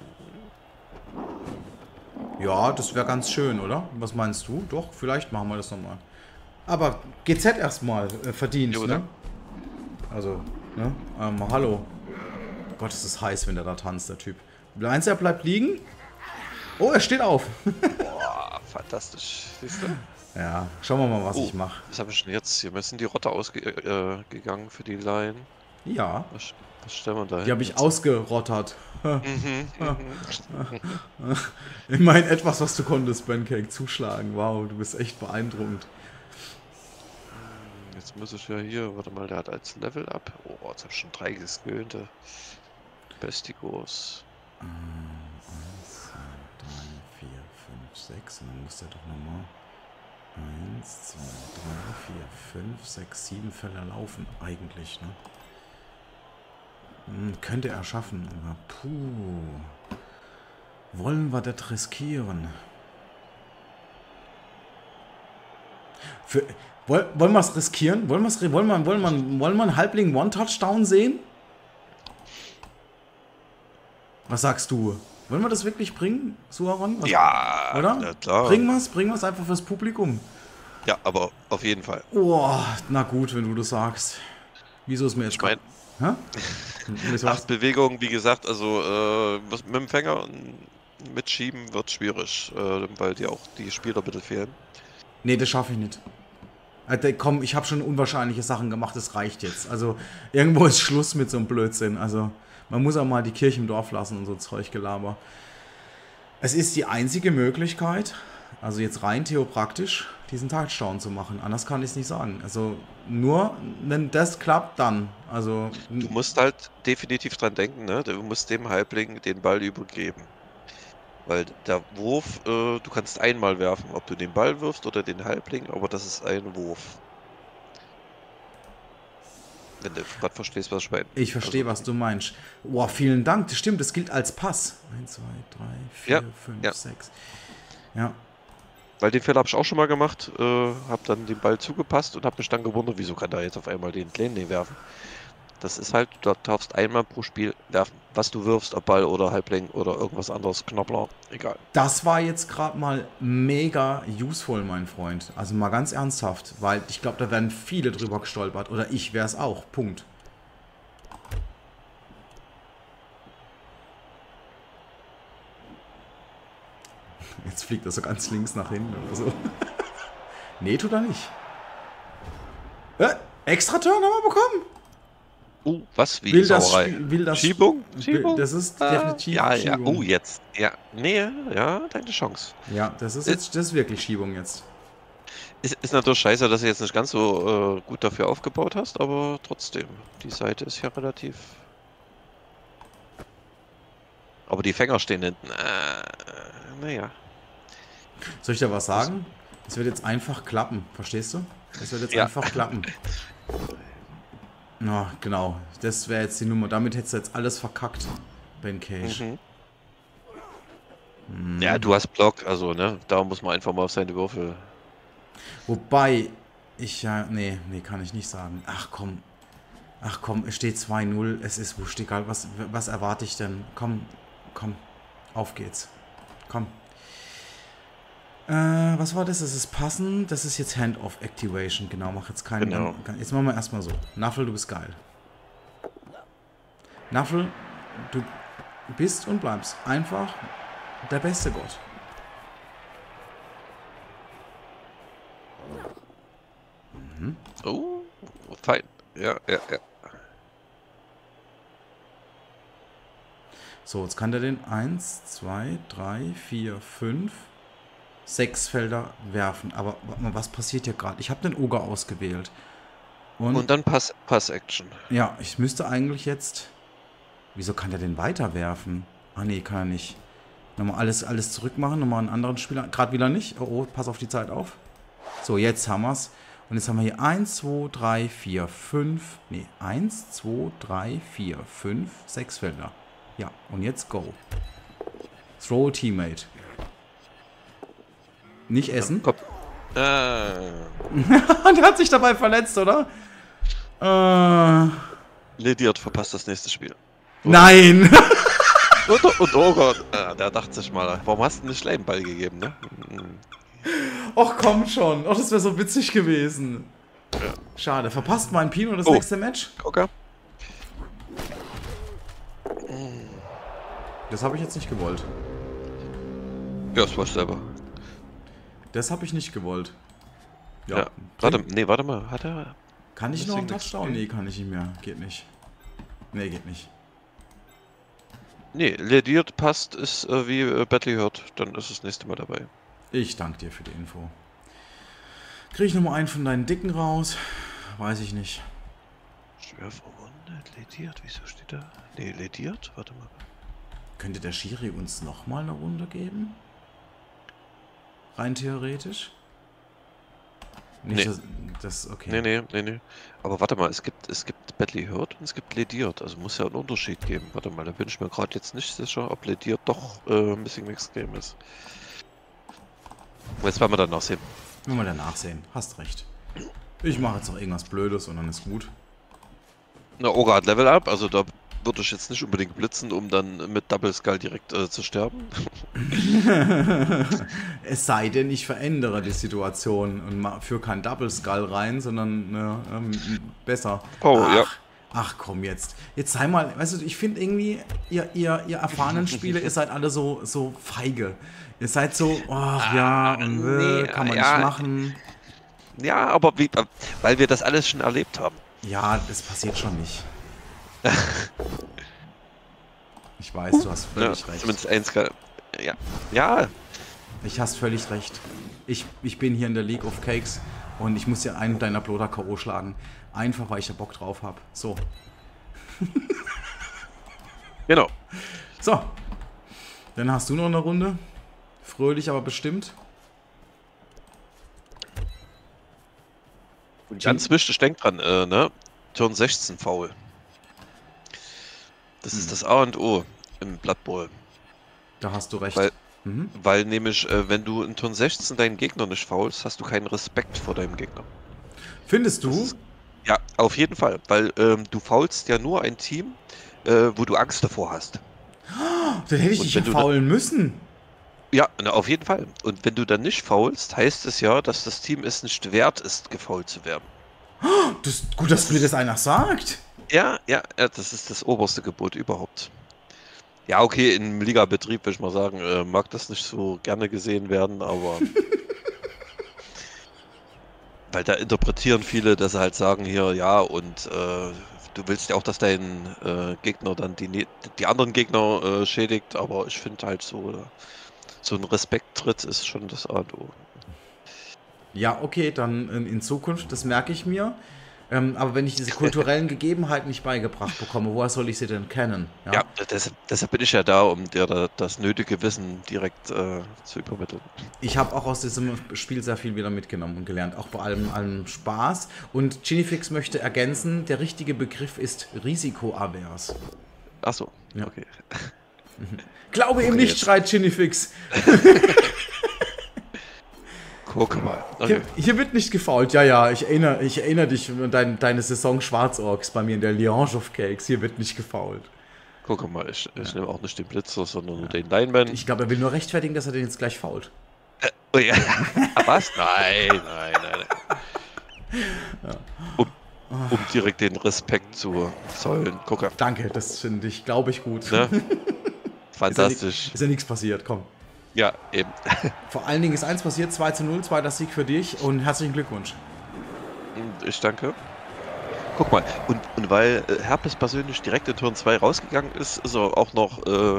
Ja, das wäre ganz schön, oder? Was meinst du? Doch, vielleicht machen wir das nochmal. Aber G Z erstmal äh, verdient, Jo, ne? ne? Also, ne? Ähm, hallo. Gott, es ist heiß, wenn der da tanzt, der Typ. Meinst du, er bleibt liegen? Oh, er steht auf. Boah, fantastisch. Siehst du? Ja, schauen wir mal, was Oh, ich mache. was habe ich denn jetzt? Hier müssen die Rotte ausgegangen äh, gegangen für die Line. Ja, Was, was stellen wir da hin? die habe ich jetzt? ausgerottert. Mhm, mhm. Immerhin etwas, was du konntest, Pancake, zuschlagen. Wow, du bist echt beeindruckend. Jetzt muss ich ja hier, warte mal, der hat als Level up. Oh, jetzt habe ich schon drei geskillte. Bestigos. eins, zwei, drei, vier, fünf, sechs. Und dann muss der doch nochmal eins, zwei, drei, vier, fünf, sechs, sieben Fälle laufen. Eigentlich, ne? Hm, könnte er schaffen, aber puh. Wollen wir das riskieren? Für, woll, wollen wir es riskieren? Wollen, wir's, wollen, wir, wollen, wir, wollen wir einen Halbling One-Touchdown sehen? Was sagst du? Wollen wir das wirklich bringen, Suaron? Was, Ja, oder? na klar. Bringen wir es, bringen wir es einfach fürs Publikum. Ja, aber auf jeden Fall. Oh, na gut, wenn du das sagst. Wieso ist mir jetzt... Ich meine, Hä? Wieso acht Bewegungen, wie gesagt, also äh, was mit dem Fänger mitschieben wird schwierig, äh, weil dir auch die Spieler bitte fehlen. Nee, das schaffe ich nicht. Äh, komm, ich habe schon unwahrscheinliche Sachen gemacht, das reicht jetzt. Also irgendwo ist Schluss mit so einem Blödsinn. Also man muss auch mal die Kirche im Dorf lassen und so Zeuggelaber. Es ist die einzige Möglichkeit, also jetzt rein theopraktisch, diesen Touchdown zu machen. Anders kann ich es nicht sagen. Also nur, wenn das klappt, dann. Also Du musst halt definitiv dran denken, ne? Du musst dem Halbling den Ball übergeben. Weil der Wurf, äh, du kannst einmal werfen, ob du den Ball wirfst oder den Halbling, aber das ist ein Wurf. Wenn du gerade verstehst, was ich meine. ich verstehe, Also, was du meinst. Boah, vielen Dank. Das stimmt, das gilt als Pass. eins, zwei, drei, ja, vier, fünf, ja. sechs. Ja. Weil den Fehler habe ich auch schon mal gemacht, äh, habe dann den Ball zugepasst und habe mich dann gewundert, wieso kann da jetzt auf einmal den Kleinen werfen. Das ist halt, du darfst einmal pro Spiel werfen, was du wirfst, ob Ball oder Halbling oder irgendwas anderes, Knoppler, egal. Das war jetzt gerade mal mega useful, mein Freund. Also mal ganz ernsthaft, weil ich glaube, da werden viele drüber gestolpert. Oder ich wäre es auch. Punkt. Jetzt fliegt er so ganz links nach hinten oder so. Nee, tut er nicht. Äh, extra Turn haben wir bekommen. Uh, was? Wie Will das, Sauerei? Spiel- will das Schiebung? will- Schiebung? Das ist Ah, definitiv ja, ja. Schiebung. Oh, jetzt. Ja. Nee, ja, deine Chance. Ja, das ist jetzt das ist wirklich Schiebung jetzt. Ist, ist natürlich scheiße, dass du jetzt nicht ganz so äh, gut dafür aufgebaut hast, aber trotzdem. Die Seite ist ja relativ. Aber die Fänger stehen hinten. Äh, naja. Soll ich dir was sagen? Es wird jetzt einfach klappen, verstehst du? Es wird jetzt Ja. einfach klappen. Na, genau. Das wäre jetzt die Nummer. Damit hättest du jetzt alles verkackt, Ben Cage. Mhm. Mhm. Ja, du hast Block, also, ne? Da muss man einfach mal auf seine Würfel. Wobei, ich ja. Nee, nee, kann ich nicht sagen. Ach komm. Ach komm, es steht zwei null. Es ist wurscht, egal. Was, was erwarte ich denn? Komm, komm. Auf geht's. Komm. Äh, was war das? Das ist passend. Das ist jetzt Hand-Off Activation. Genau, mach jetzt keinen. Genau. Jetzt machen wir erstmal so. Naffel, du bist geil. Naffel, du bist und bleibst einfach der beste Gott. Mhm. Oh, fein. Ja, ja, ja. So, jetzt kann der den eins, zwei, drei, vier, fünf, sechs Felder werfen. Aber warte mal, was passiert hier gerade? Ich habe den Oger ausgewählt. Und, Und dann Pass, Pass-Action. ja, ich müsste eigentlich jetzt... Wieso kann der den weiterwerfen? Ah nee, kann er nicht. Nochmal alles, alles zurückmachen, nochmal einen anderen Spieler. Gerade wieder nicht. Oh, oh, pass auf die Zeit auf. So, jetzt haben wir's. Und jetzt haben wir hier eins, zwei, drei, vier, fünf. Nee, eins, zwei, drei, vier, fünf, sechs Felder. Ja, und jetzt go. Throw a Teammate. Nicht essen. Komm. Ah. Der hat sich dabei verletzt, oder? Äh, Lediert verpasst das nächste Spiel. nein! Und, und oh Gott, ah, der dachte sich mal, warum hast du nicht einen Ball gegeben, ne? Mhm. Och, komm schon. Och, das wäre so witzig gewesen. Ja. Schade. Verpasst mein Pino das Oh. nächste Match? Okay. Das habe ich jetzt nicht gewollt. Ja, das war selber. Das habe ich nicht gewollt. Ja. Ja. Warte, nee, warte mal, hat er... Kann ich noch einen Deswegen Touchdown? nichts. Nee, kann ich nicht mehr. Geht nicht. Nee, geht nicht. Nee, lediert passt, ist äh, wie äh, Battle hört, dann ist das nächste Mal dabei. Ich danke dir für die Info. Kriege ich nochmal einen von deinen Dicken raus? Weiß ich nicht. Schwer verwundet, lediert, wieso steht da? Nee, lediert, warte mal. Könnte der Schiri uns nochmal eine Runde geben? Rein theoretisch? Nicht, Nee. das, das, okay. Nee, nee, nee, nee. Aber warte mal, es gibt, es gibt Battle hört und es gibt lediert, also muss ja einen Unterschied geben. Warte mal, da bin ich mir gerade jetzt nicht sicher, ob lediert doch äh, Missing Mix Game ist. Jetzt werden wir dann nachsehen. Wenn wir danach sehen. Hast recht. Ich mache jetzt noch irgendwas Blödes und dann ist gut. Na, Oga hat Level Up, also da würde ich jetzt nicht unbedingt blitzen, um dann mit Double Skull direkt äh, zu sterben. Es sei denn, ich verändere die Situation und führe kein Double Skull rein, sondern ne, ähm, besser. Oh, ach, ja. Ach komm jetzt. Jetzt sei mal, weißt du, ich finde irgendwie, ihr, ihr, ihr erfahrenen Spieler, ihr seid alle so, so feige. Ihr seid so, ach ja, und äh, nee, kann man ja. nicht machen. Ja, aber wie, weil wir das alles schon erlebt haben. Ja, das passiert schon nicht. Ich weiß, du hast Ja, völlig recht. zumindest eins. ge- Ja, ja, Ich hast völlig recht. Ich, ich bin hier in der League of Cakes und ich muss ja einen deiner Bloder K O schlagen. Einfach, weil ich da Bock drauf habe. So. genau. So. Dann hast du noch eine Runde. Fröhlich, aber bestimmt. Und ganz wichtig, denk dran, äh, ne? Turn sechzehn Foul. Das ist das A und O im Blood Bowl. Da hast du recht. Weil, Mhm. weil nämlich, äh, wenn du in Turn sechzehn deinen Gegner nicht faulst, hast du keinen Respekt vor deinem Gegner. Findest du? Das ist, ja, auf jeden Fall. Weil ähm, du faulst ja nur ein Team, äh, wo du Angst davor hast. Dann hätte ich Und dich ja wenn du da- faulen müssen. Ja, na, auf jeden Fall. Und wenn du dann nicht faulst, heißt es ja, dass das Team es nicht wert ist, gefault zu werden. Das, gut, dass mir das einer sagt. Ja, ja, ja, das ist das oberste Gebot überhaupt. Ja, okay, im Ligabetrieb würde ich mal sagen, äh, mag das nicht so gerne gesehen werden, aber weil da interpretieren viele, dass sie halt sagen hier, ja, und äh, du willst ja auch, dass dein äh, Gegner dann die, ne- die anderen Gegner äh, schädigt, aber ich finde halt so, äh, so ein Respekttritt ist schon das A und O. Ja, okay, dann in, in Zukunft, das merke ich mir. Ähm, aber wenn ich diese kulturellen Gegebenheiten nicht beigebracht bekomme, woher soll ich sie denn kennen? Ja, deshalb, deshalb bin ich ja da, um dir da, das nötige Wissen direkt äh, zu übermitteln. Ich habe auch aus diesem Spiel sehr viel wieder mitgenommen und gelernt, auch bei allem, allem Spaß. Und Ginifix möchte ergänzen, der richtige Begriff ist risikoavers. Ach so, Ja. okay. Glaube ihm Okay, nicht, jetzt. schreit Ginifix. Guck mal. Okay. Hier, hier wird nicht gefault. Ja, ja, ich erinnere, ich erinnere dich an dein, deine Saison Schwarzorks bei mir in der Liange of Cakes. Hier wird nicht gefault. Guck mal, ich, ich nehme auch nicht den Blitzer, sondern nur den Lineman. Ich glaube, er will nur rechtfertigen, dass er den jetzt gleich fault. Oh ja. Was? Nein, nein, nein. Um, um direkt den Respekt zu zollen. Guck mal. Danke, das finde ich, glaube ich, gut. Ne? Ist ja, Fantastisch. ni- ist ja nichts passiert, komm. Ja, eben. Vor allen Dingen ist eins passiert, zwei zu null, zweiter Sieg für dich und herzlichen Glückwunsch. Ich danke. Guck mal, und, und weil äh, Herpes persönlich direkt in Turn zwei rausgegangen ist, ist er auch noch äh,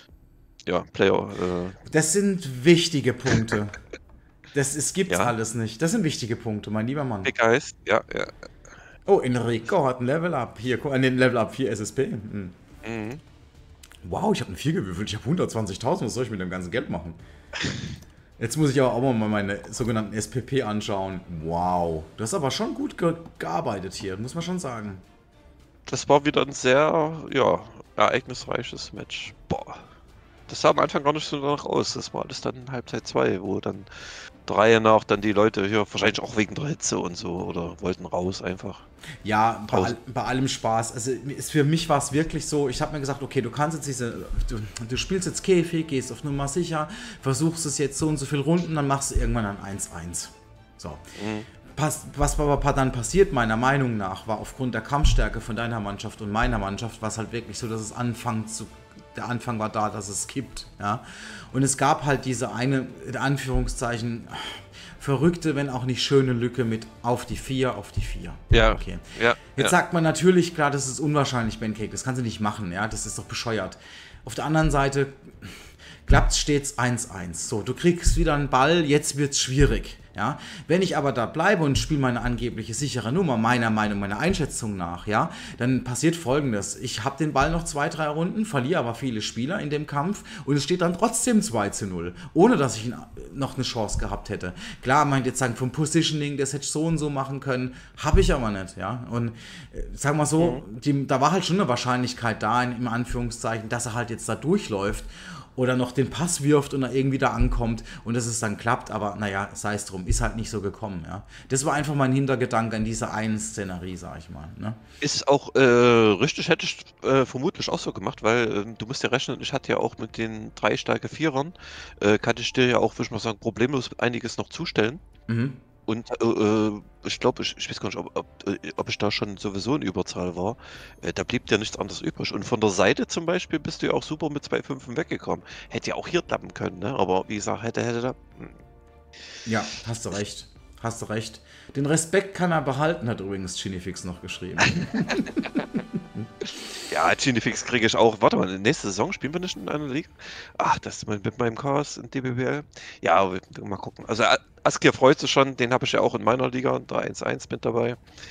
ja, Player. Äh, Das sind wichtige Punkte. Das es gibt's Ja. alles nicht. Das sind wichtige Punkte, mein lieber Mann. Big Eyes, ja, ja. Oh, Enrico hat ein Level Up. Hier, guck an den Level Up vier S S P. Hm. Mhm. Wow, ich habe eine vier gewürfelt. Ich habe hundertzwanzigtausend. Was soll ich mit dem ganzen Geld machen? Jetzt muss ich aber auch mal meine sogenannten S P P anschauen. Wow. Du hast aber schon gut ge gearbeitet hier, muss man schon sagen. Das war wieder ein sehr, ja, ereignisreiches Match. Boah. Das sah am Anfang gar nicht so danach aus. Das war alles dann Halbzeit zwei, wo dann drei nach dann die Leute hier, wahrscheinlich auch wegen der Hitze und so, oder wollten raus einfach. Ja, bei, Pause. all, bei allem Spaß. Also ist für mich war es wirklich so, ich habe mir gesagt, okay, du kannst jetzt diese, du, du spielst jetzt Käfig, gehst auf Nummer sicher, versuchst es jetzt so und so viele Runden, dann machst du irgendwann ein eins eins. So. Mhm. Pass, was aber dann passiert, meiner Meinung nach, war aufgrund der Kampfstärke von deiner Mannschaft und meiner Mannschaft, war es halt wirklich so, dass es anfängt zu, der Anfang war da, dass es kippt, ja. Und es gab halt diese eine, in Anführungszeichen, verrückte, wenn auch nicht schöne Lücke mit auf die vier, auf die vier. Ja, Okay. ja, Jetzt ja. sagt man natürlich, klar, das ist unwahrscheinlich, Bencake, das kannst du nicht machen, ja, das ist doch bescheuert. Auf der anderen Seite klappt es stets eins eins. So, du kriegst wieder einen Ball, jetzt wird es schwierig. Ja? Wenn ich aber da bleibe und spiele meine angebliche sichere Nummer, meiner Meinung, meiner Einschätzung nach, ja, dann passiert Folgendes. Ich habe den Ball noch zwei, drei Runden, verliere aber viele Spieler in dem Kampf und es steht dann trotzdem zwei zu null, ohne dass ich noch eine Chance gehabt hätte. Klar, man jetzt sagen, vom Positioning, das hätte ich so und so machen können, habe ich aber nicht. Ja? Und äh, sagen wir so, mhm. die, da war halt schon eine Wahrscheinlichkeit da, in, im Anführungszeichen, dass er halt jetzt da durchläuft. Oder noch den Pass wirft und er irgendwie da ankommt und dass es dann klappt, aber naja, sei es drum, ist halt nicht so gekommen, ja. Das war einfach mein Hintergedanke an dieser einen Szenerie, sag ich mal, ne? Ist auch äh, richtig, hätte ich äh, vermutlich auch so gemacht, weil äh, du musst ja rechnen, ich hatte ja auch mit den drei starke Vierern, äh, kann ich dir ja auch, würde ich mal sagen, problemlos einiges noch zustellen. Mhm. Und äh, äh, ich glaube, ich, ich weiß gar nicht, ob, ob, ob ich da schon sowieso in Überzahl war. Äh, da blieb dir nichts anderes übrig. Und von der Seite zum Beispiel bist du ja auch super mit zwei Fünfen weggekommen. Hätte ja auch hier klappen können, ne? Aber wie gesagt, hätte, hätte da. Hm. Ja, hast du recht. hast du recht. Den Respekt kann er behalten, hat übrigens Ginifix noch geschrieben. Ja, Ginifix kriege ich auch. Warte mal, nächste Saison spielen wir nicht in einer Liga? Ach, das ist mit meinem Chaos in D B B L. Ja, mal gucken. Also Askir freut sich schon, den habe ich ja auch in meiner Liga, da eins eins mit dabei.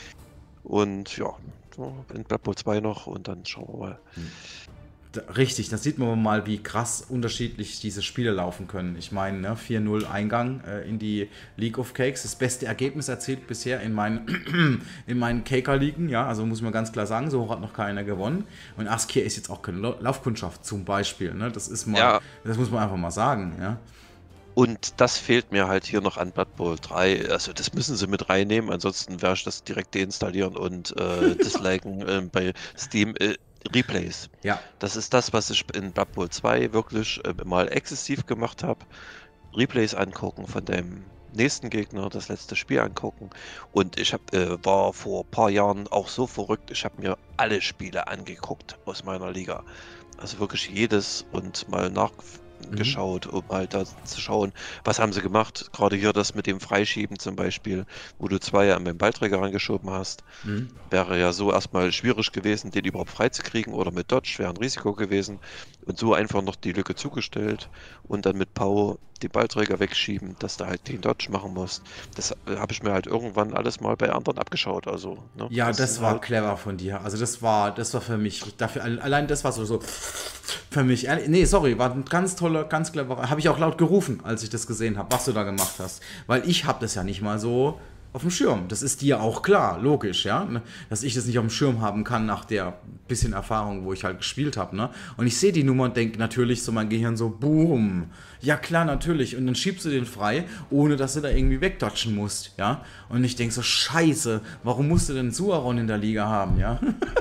Und ja, so in Blood Bowl zwei noch und dann schauen wir mal. Richtig, da sieht man mal, wie krass unterschiedlich diese Spiele laufen können. Ich meine, ne, vier null Eingang äh, in die League of Cakes, das beste Ergebnis erzielt bisher in meinen, in meinen Caker-Ligen, ja, also muss man ganz klar sagen, so hoch hat noch keiner gewonnen. Und Askir ist jetzt auch keine Laufkundschaft zum Beispiel, ne, das ist mal, ja. Das muss man einfach mal sagen, ja. Und das fehlt mir halt hier noch an Blood Bowl drei. Also das müssen sie mit reinnehmen, ansonsten werde ich das direkt deinstallieren und äh, disliken äh, bei Steam. Äh, Replays. Ja. Das ist das, was ich in Blood Bowl zwei wirklich äh, mal exzessiv gemacht habe. Replays angucken von dem nächsten Gegner, das letzte Spiel angucken. Und ich hab, äh, war vor ein paar Jahren auch so verrückt, ich habe mir alle Spiele angeguckt aus meiner Liga. Also wirklich jedes und mal nachgeschaut, mhm. um halt da zu schauen, was haben sie gemacht. Gerade hier das mit dem Freischieben zum Beispiel, wo du zwei an den Ballträger rangeschoben hast. Mhm. Wäre ja so erstmal schwierig gewesen, den überhaupt freizukriegen, oder mit Dodge wäre ein Risiko gewesen. Und so einfach noch die Lücke zugestellt und dann mit Pau den Ballträger wegschieben, dass du halt den Dodge machen musst. Das habe ich mir halt irgendwann alles mal bei anderen abgeschaut. Also, ne? Ja, das, das war halt clever von dir. Also das war, das war für mich, dafür, allein das war so, so für mich, nee, sorry, war ein ganz toller, ganz clever, habe ich auch laut gerufen, als ich das gesehen habe, was du da gemacht hast. Weil ich habe das ja nicht mal so auf dem Schirm. Das ist dir auch klar, logisch, ja, dass ich das nicht auf dem Schirm haben kann nach der bisschen Erfahrung, wo ich halt gespielt habe, ne? Und ich sehe die Nummer und denke natürlich so, mein Gehirn so, boom, ja klar, natürlich. Und dann schiebst du den frei, ohne dass du da irgendwie wegdodgen musst, ja? Und ich denke so, scheiße, warum musst du denn Suaron in der Liga haben, ja?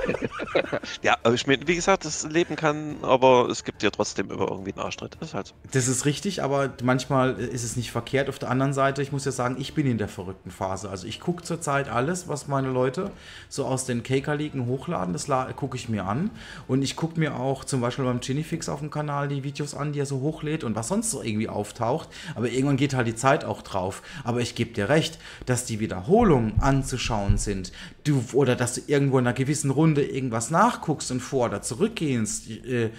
Ja, aber ich meine, wie gesagt, das Leben kann, aber es gibt ja trotzdem immer irgendwie einen Arschtritt. Das ist halt so. Das ist richtig, aber manchmal ist es nicht verkehrt. Auf der anderen Seite, ich muss ja sagen, ich bin in der verrückten Phase. Also ich gucke zurzeit alles, was meine Leute so aus den Caker-Ligen hochladen, das gucke ich mir an. Und ich gucke mir auch zum Beispiel beim Ginifix auf dem Kanal die Videos an, die er so hochlädt und was sonst so irgendwie auftaucht. Aber irgendwann geht halt die Zeit auch drauf. Aber ich gebe dir recht, dass die Wiederholungen anzuschauen sind. Du, oder dass du irgendwo in einer gewissen Runde irgendwas nachguckst und vor- oder zurückgehst. Äh, ja.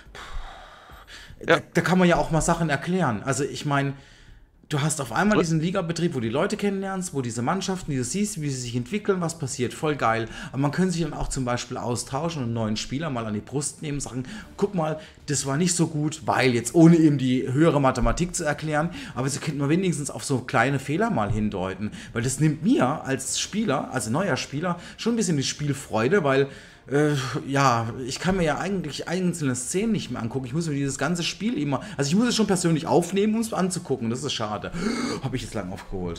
da, da kann man ja auch mal Sachen erklären. Also ich meine, du hast auf einmal diesen Ligabetrieb, wo die Leute kennenlernst, wo diese Mannschaften, die du siehst, wie sie sich entwickeln, was passiert, voll geil. Aber man kann sich dann auch zum Beispiel austauschen und einen neuen Spieler mal an die Brust nehmen, sagen, guck mal, das war nicht so gut, weil jetzt, ohne eben die höhere Mathematik zu erklären, aber sie könnten mal wenigstens auf so kleine Fehler mal hindeuten, weil das nimmt mir als Spieler, als neuer Spieler, schon ein bisschen die Spielfreude, weil Äh, ja, ich kann mir ja eigentlich einzelne Szenen nicht mehr angucken. Ich muss mir dieses ganze Spiel immer, also ich muss es schon persönlich aufnehmen, um es anzugucken. Das ist schade. Habe ich jetzt lang aufgeholt.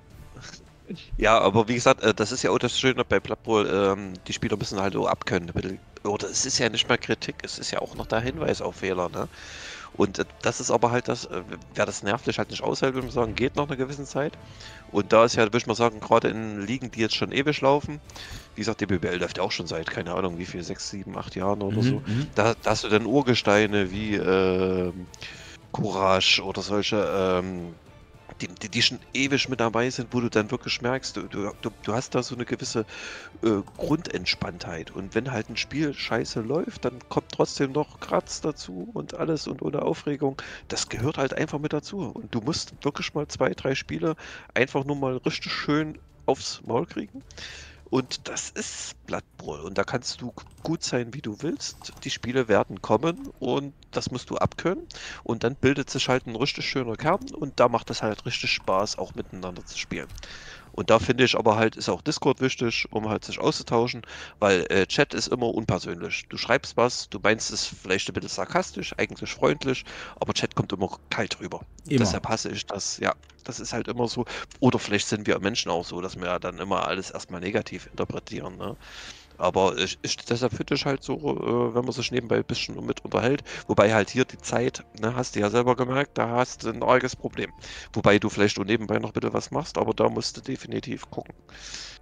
Ja, aber wie gesagt, das ist ja auch das Schöne bei Blood Bowl, ähm, die Spieler müssen halt auch abkönnen. Oder es ist ja nicht mal Kritik, es ist ja auch noch der Hinweis auf Fehler, ne? Und das ist aber halt das, wer das nervlich halt nicht aushält, würde man sagen, geht nach einer gewissen Zeit. Und da ist ja, würde ich mal sagen, gerade in Ligen, die jetzt schon ewig laufen, wie gesagt, D B B L läuft ja auch schon seit, keine Ahnung, wie viel, sechs, sieben, acht Jahren oder mhm, so. Da, da hast du dann Urgesteine wie äh, Courage oder solche, ähm, die, die, die schon ewig mit dabei sind, wo du dann wirklich merkst, du, du, du hast da so eine gewisse äh, Grundentspanntheit. Und wenn halt ein Spiel scheiße läuft, dann kommt trotzdem noch Kratz dazu und alles und ohne Aufregung. Das gehört halt einfach mit dazu. Und du musst wirklich mal zwei, drei Spiele einfach nur mal richtig schön aufs Maul kriegen. Und das ist Blood Bowl. Und da kannst du gut sein, wie du willst. Die Spiele werden kommen und das musst du abkönnen. Und dann bildet sich halt ein richtig schöner Kern und da macht es halt richtig Spaß, auch miteinander zu spielen. Und da finde ich aber halt, ist auch Discord wichtig, um halt sich auszutauschen, weil äh, Chat ist immer unpersönlich. Du schreibst was, du meinst es vielleicht ein bisschen sarkastisch, eigentlich freundlich, aber Chat kommt immer kalt rüber. Immer. Deshalb hasse ich das, ja, das ist halt immer so. Oder vielleicht sind wir Menschen auch so, dass wir ja dann immer alles erstmal negativ interpretieren, ne? Aber ich, ich, deshalb finde ich halt so, äh, wenn man sich nebenbei ein bisschen mit unterhält, wobei halt hier die Zeit, ne, hast du ja selber gemerkt, da hast du ein arges Problem. Wobei du vielleicht auch nebenbei noch bitte was machst, aber da musst du definitiv gucken.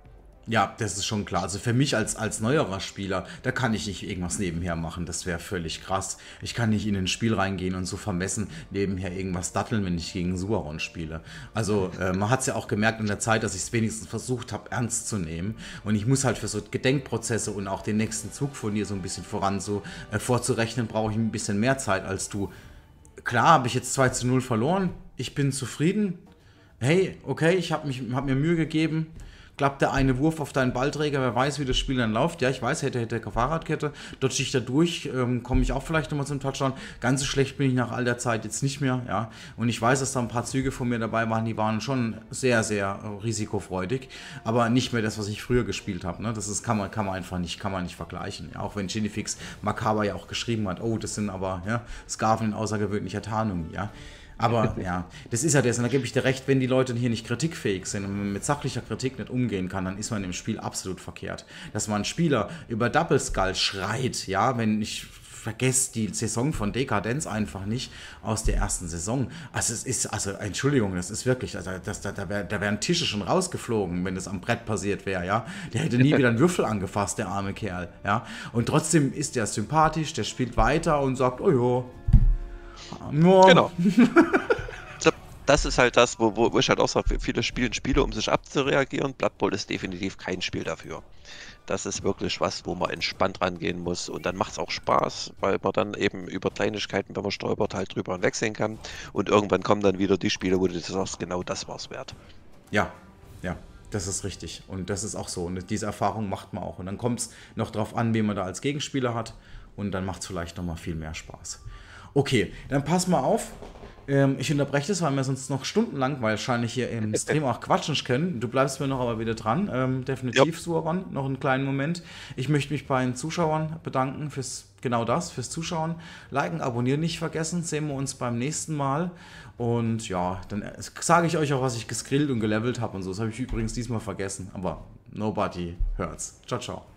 Ja, das ist schon klar. Also für mich als, als neuerer Spieler, da kann ich nicht irgendwas nebenher machen. Das wäre völlig krass. Ich kann nicht in ein Spiel reingehen und so vermessen nebenher irgendwas datteln, wenn ich gegen Suaron spiele. Also äh, man hat es ja auch gemerkt in der Zeit, dass ich es wenigstens versucht habe, ernst zu nehmen. Und ich muss halt für so Gedenkprozesse und auch den nächsten Zug von dir so ein bisschen voran so äh, vorzurechnen, brauche ich ein bisschen mehr Zeit als du. Klar, habe ich jetzt zwei zu null verloren. Ich bin zufrieden. Hey, okay, ich habe hab mir Mühe gegeben. Klappt der eine Wurf auf deinen Ballträger, wer weiß, wie das Spiel dann läuft. Ja, ich weiß, hätte, hätte Fahrradkette. Dodge ich da durch, ähm, komme ich auch vielleicht nochmal zum Touchdown. Ganz so schlecht bin ich nach all der Zeit jetzt nicht mehr. Ja. Und ich weiß, dass da ein paar Züge von mir dabei waren, die waren schon sehr, sehr äh, risikofreudig. Aber nicht mehr das, was ich früher gespielt habe. Ne? Das ist, kann, man, kann man einfach nicht, kann man nicht vergleichen. Ja. Auch wenn Genifix Makaber ja auch geschrieben hat, oh, das sind aber ja, Skarven in außergewöhnlicher Tarnung. Ja. Aber ja, das ist ja das, und da gebe ich dir recht, wenn die Leute hier nicht kritikfähig sind und man mit sachlicher Kritik nicht umgehen kann, dann ist man im Spiel absolut verkehrt. Dass man einen Spieler über Double Skull schreit, ja, wenn ich vergesse die Saison von Dekadenz einfach nicht aus der ersten Saison. Also es ist, also Entschuldigung, das ist wirklich, also das, da, da, wär, da wären Tische schon rausgeflogen, wenn das am Brett passiert wäre, ja. Der hätte nie wieder einen Würfel angefasst, der arme Kerl, ja. Und trotzdem ist der sympathisch, der spielt weiter und sagt, oh jo, no. Genau. Das ist halt das, wo, wo ich halt auch sage, viele spielen Spiele, um sich abzureagieren. Blood Bowl ist definitiv kein Spiel dafür. Das ist wirklich was, wo man entspannt rangehen muss, und dann macht es auch Spaß, weil man dann eben über Kleinigkeiten, wenn man stolpert, halt drüber hinwegsehen kann, und irgendwann kommen dann wieder die Spiele, wo du sagst, genau das war's wert. Ja, ja. Das ist richtig. Und das ist auch so. Und diese Erfahrung macht man auch. Und dann kommt es noch drauf an, wen man da als Gegenspieler hat. Und dann macht es vielleicht nochmal viel mehr Spaß. Okay, dann pass mal auf. Ähm, ich unterbreche das, weil wir sonst noch stundenlang wahrscheinlich hier im Stream auch quatschen können. Du bleibst mir noch aber wieder dran. Ähm, definitiv, ja. Suaron, noch einen kleinen Moment. Ich möchte mich bei den Zuschauern bedanken fürs genau das, fürs Zuschauen. Liken, abonnieren nicht vergessen. Sehen wir uns beim nächsten Mal. Und ja, dann sage ich euch auch, was ich geskrillt und gelevelt habe und so. Das habe ich übrigens diesmal vergessen. Aber nobody hurts. Ciao, ciao.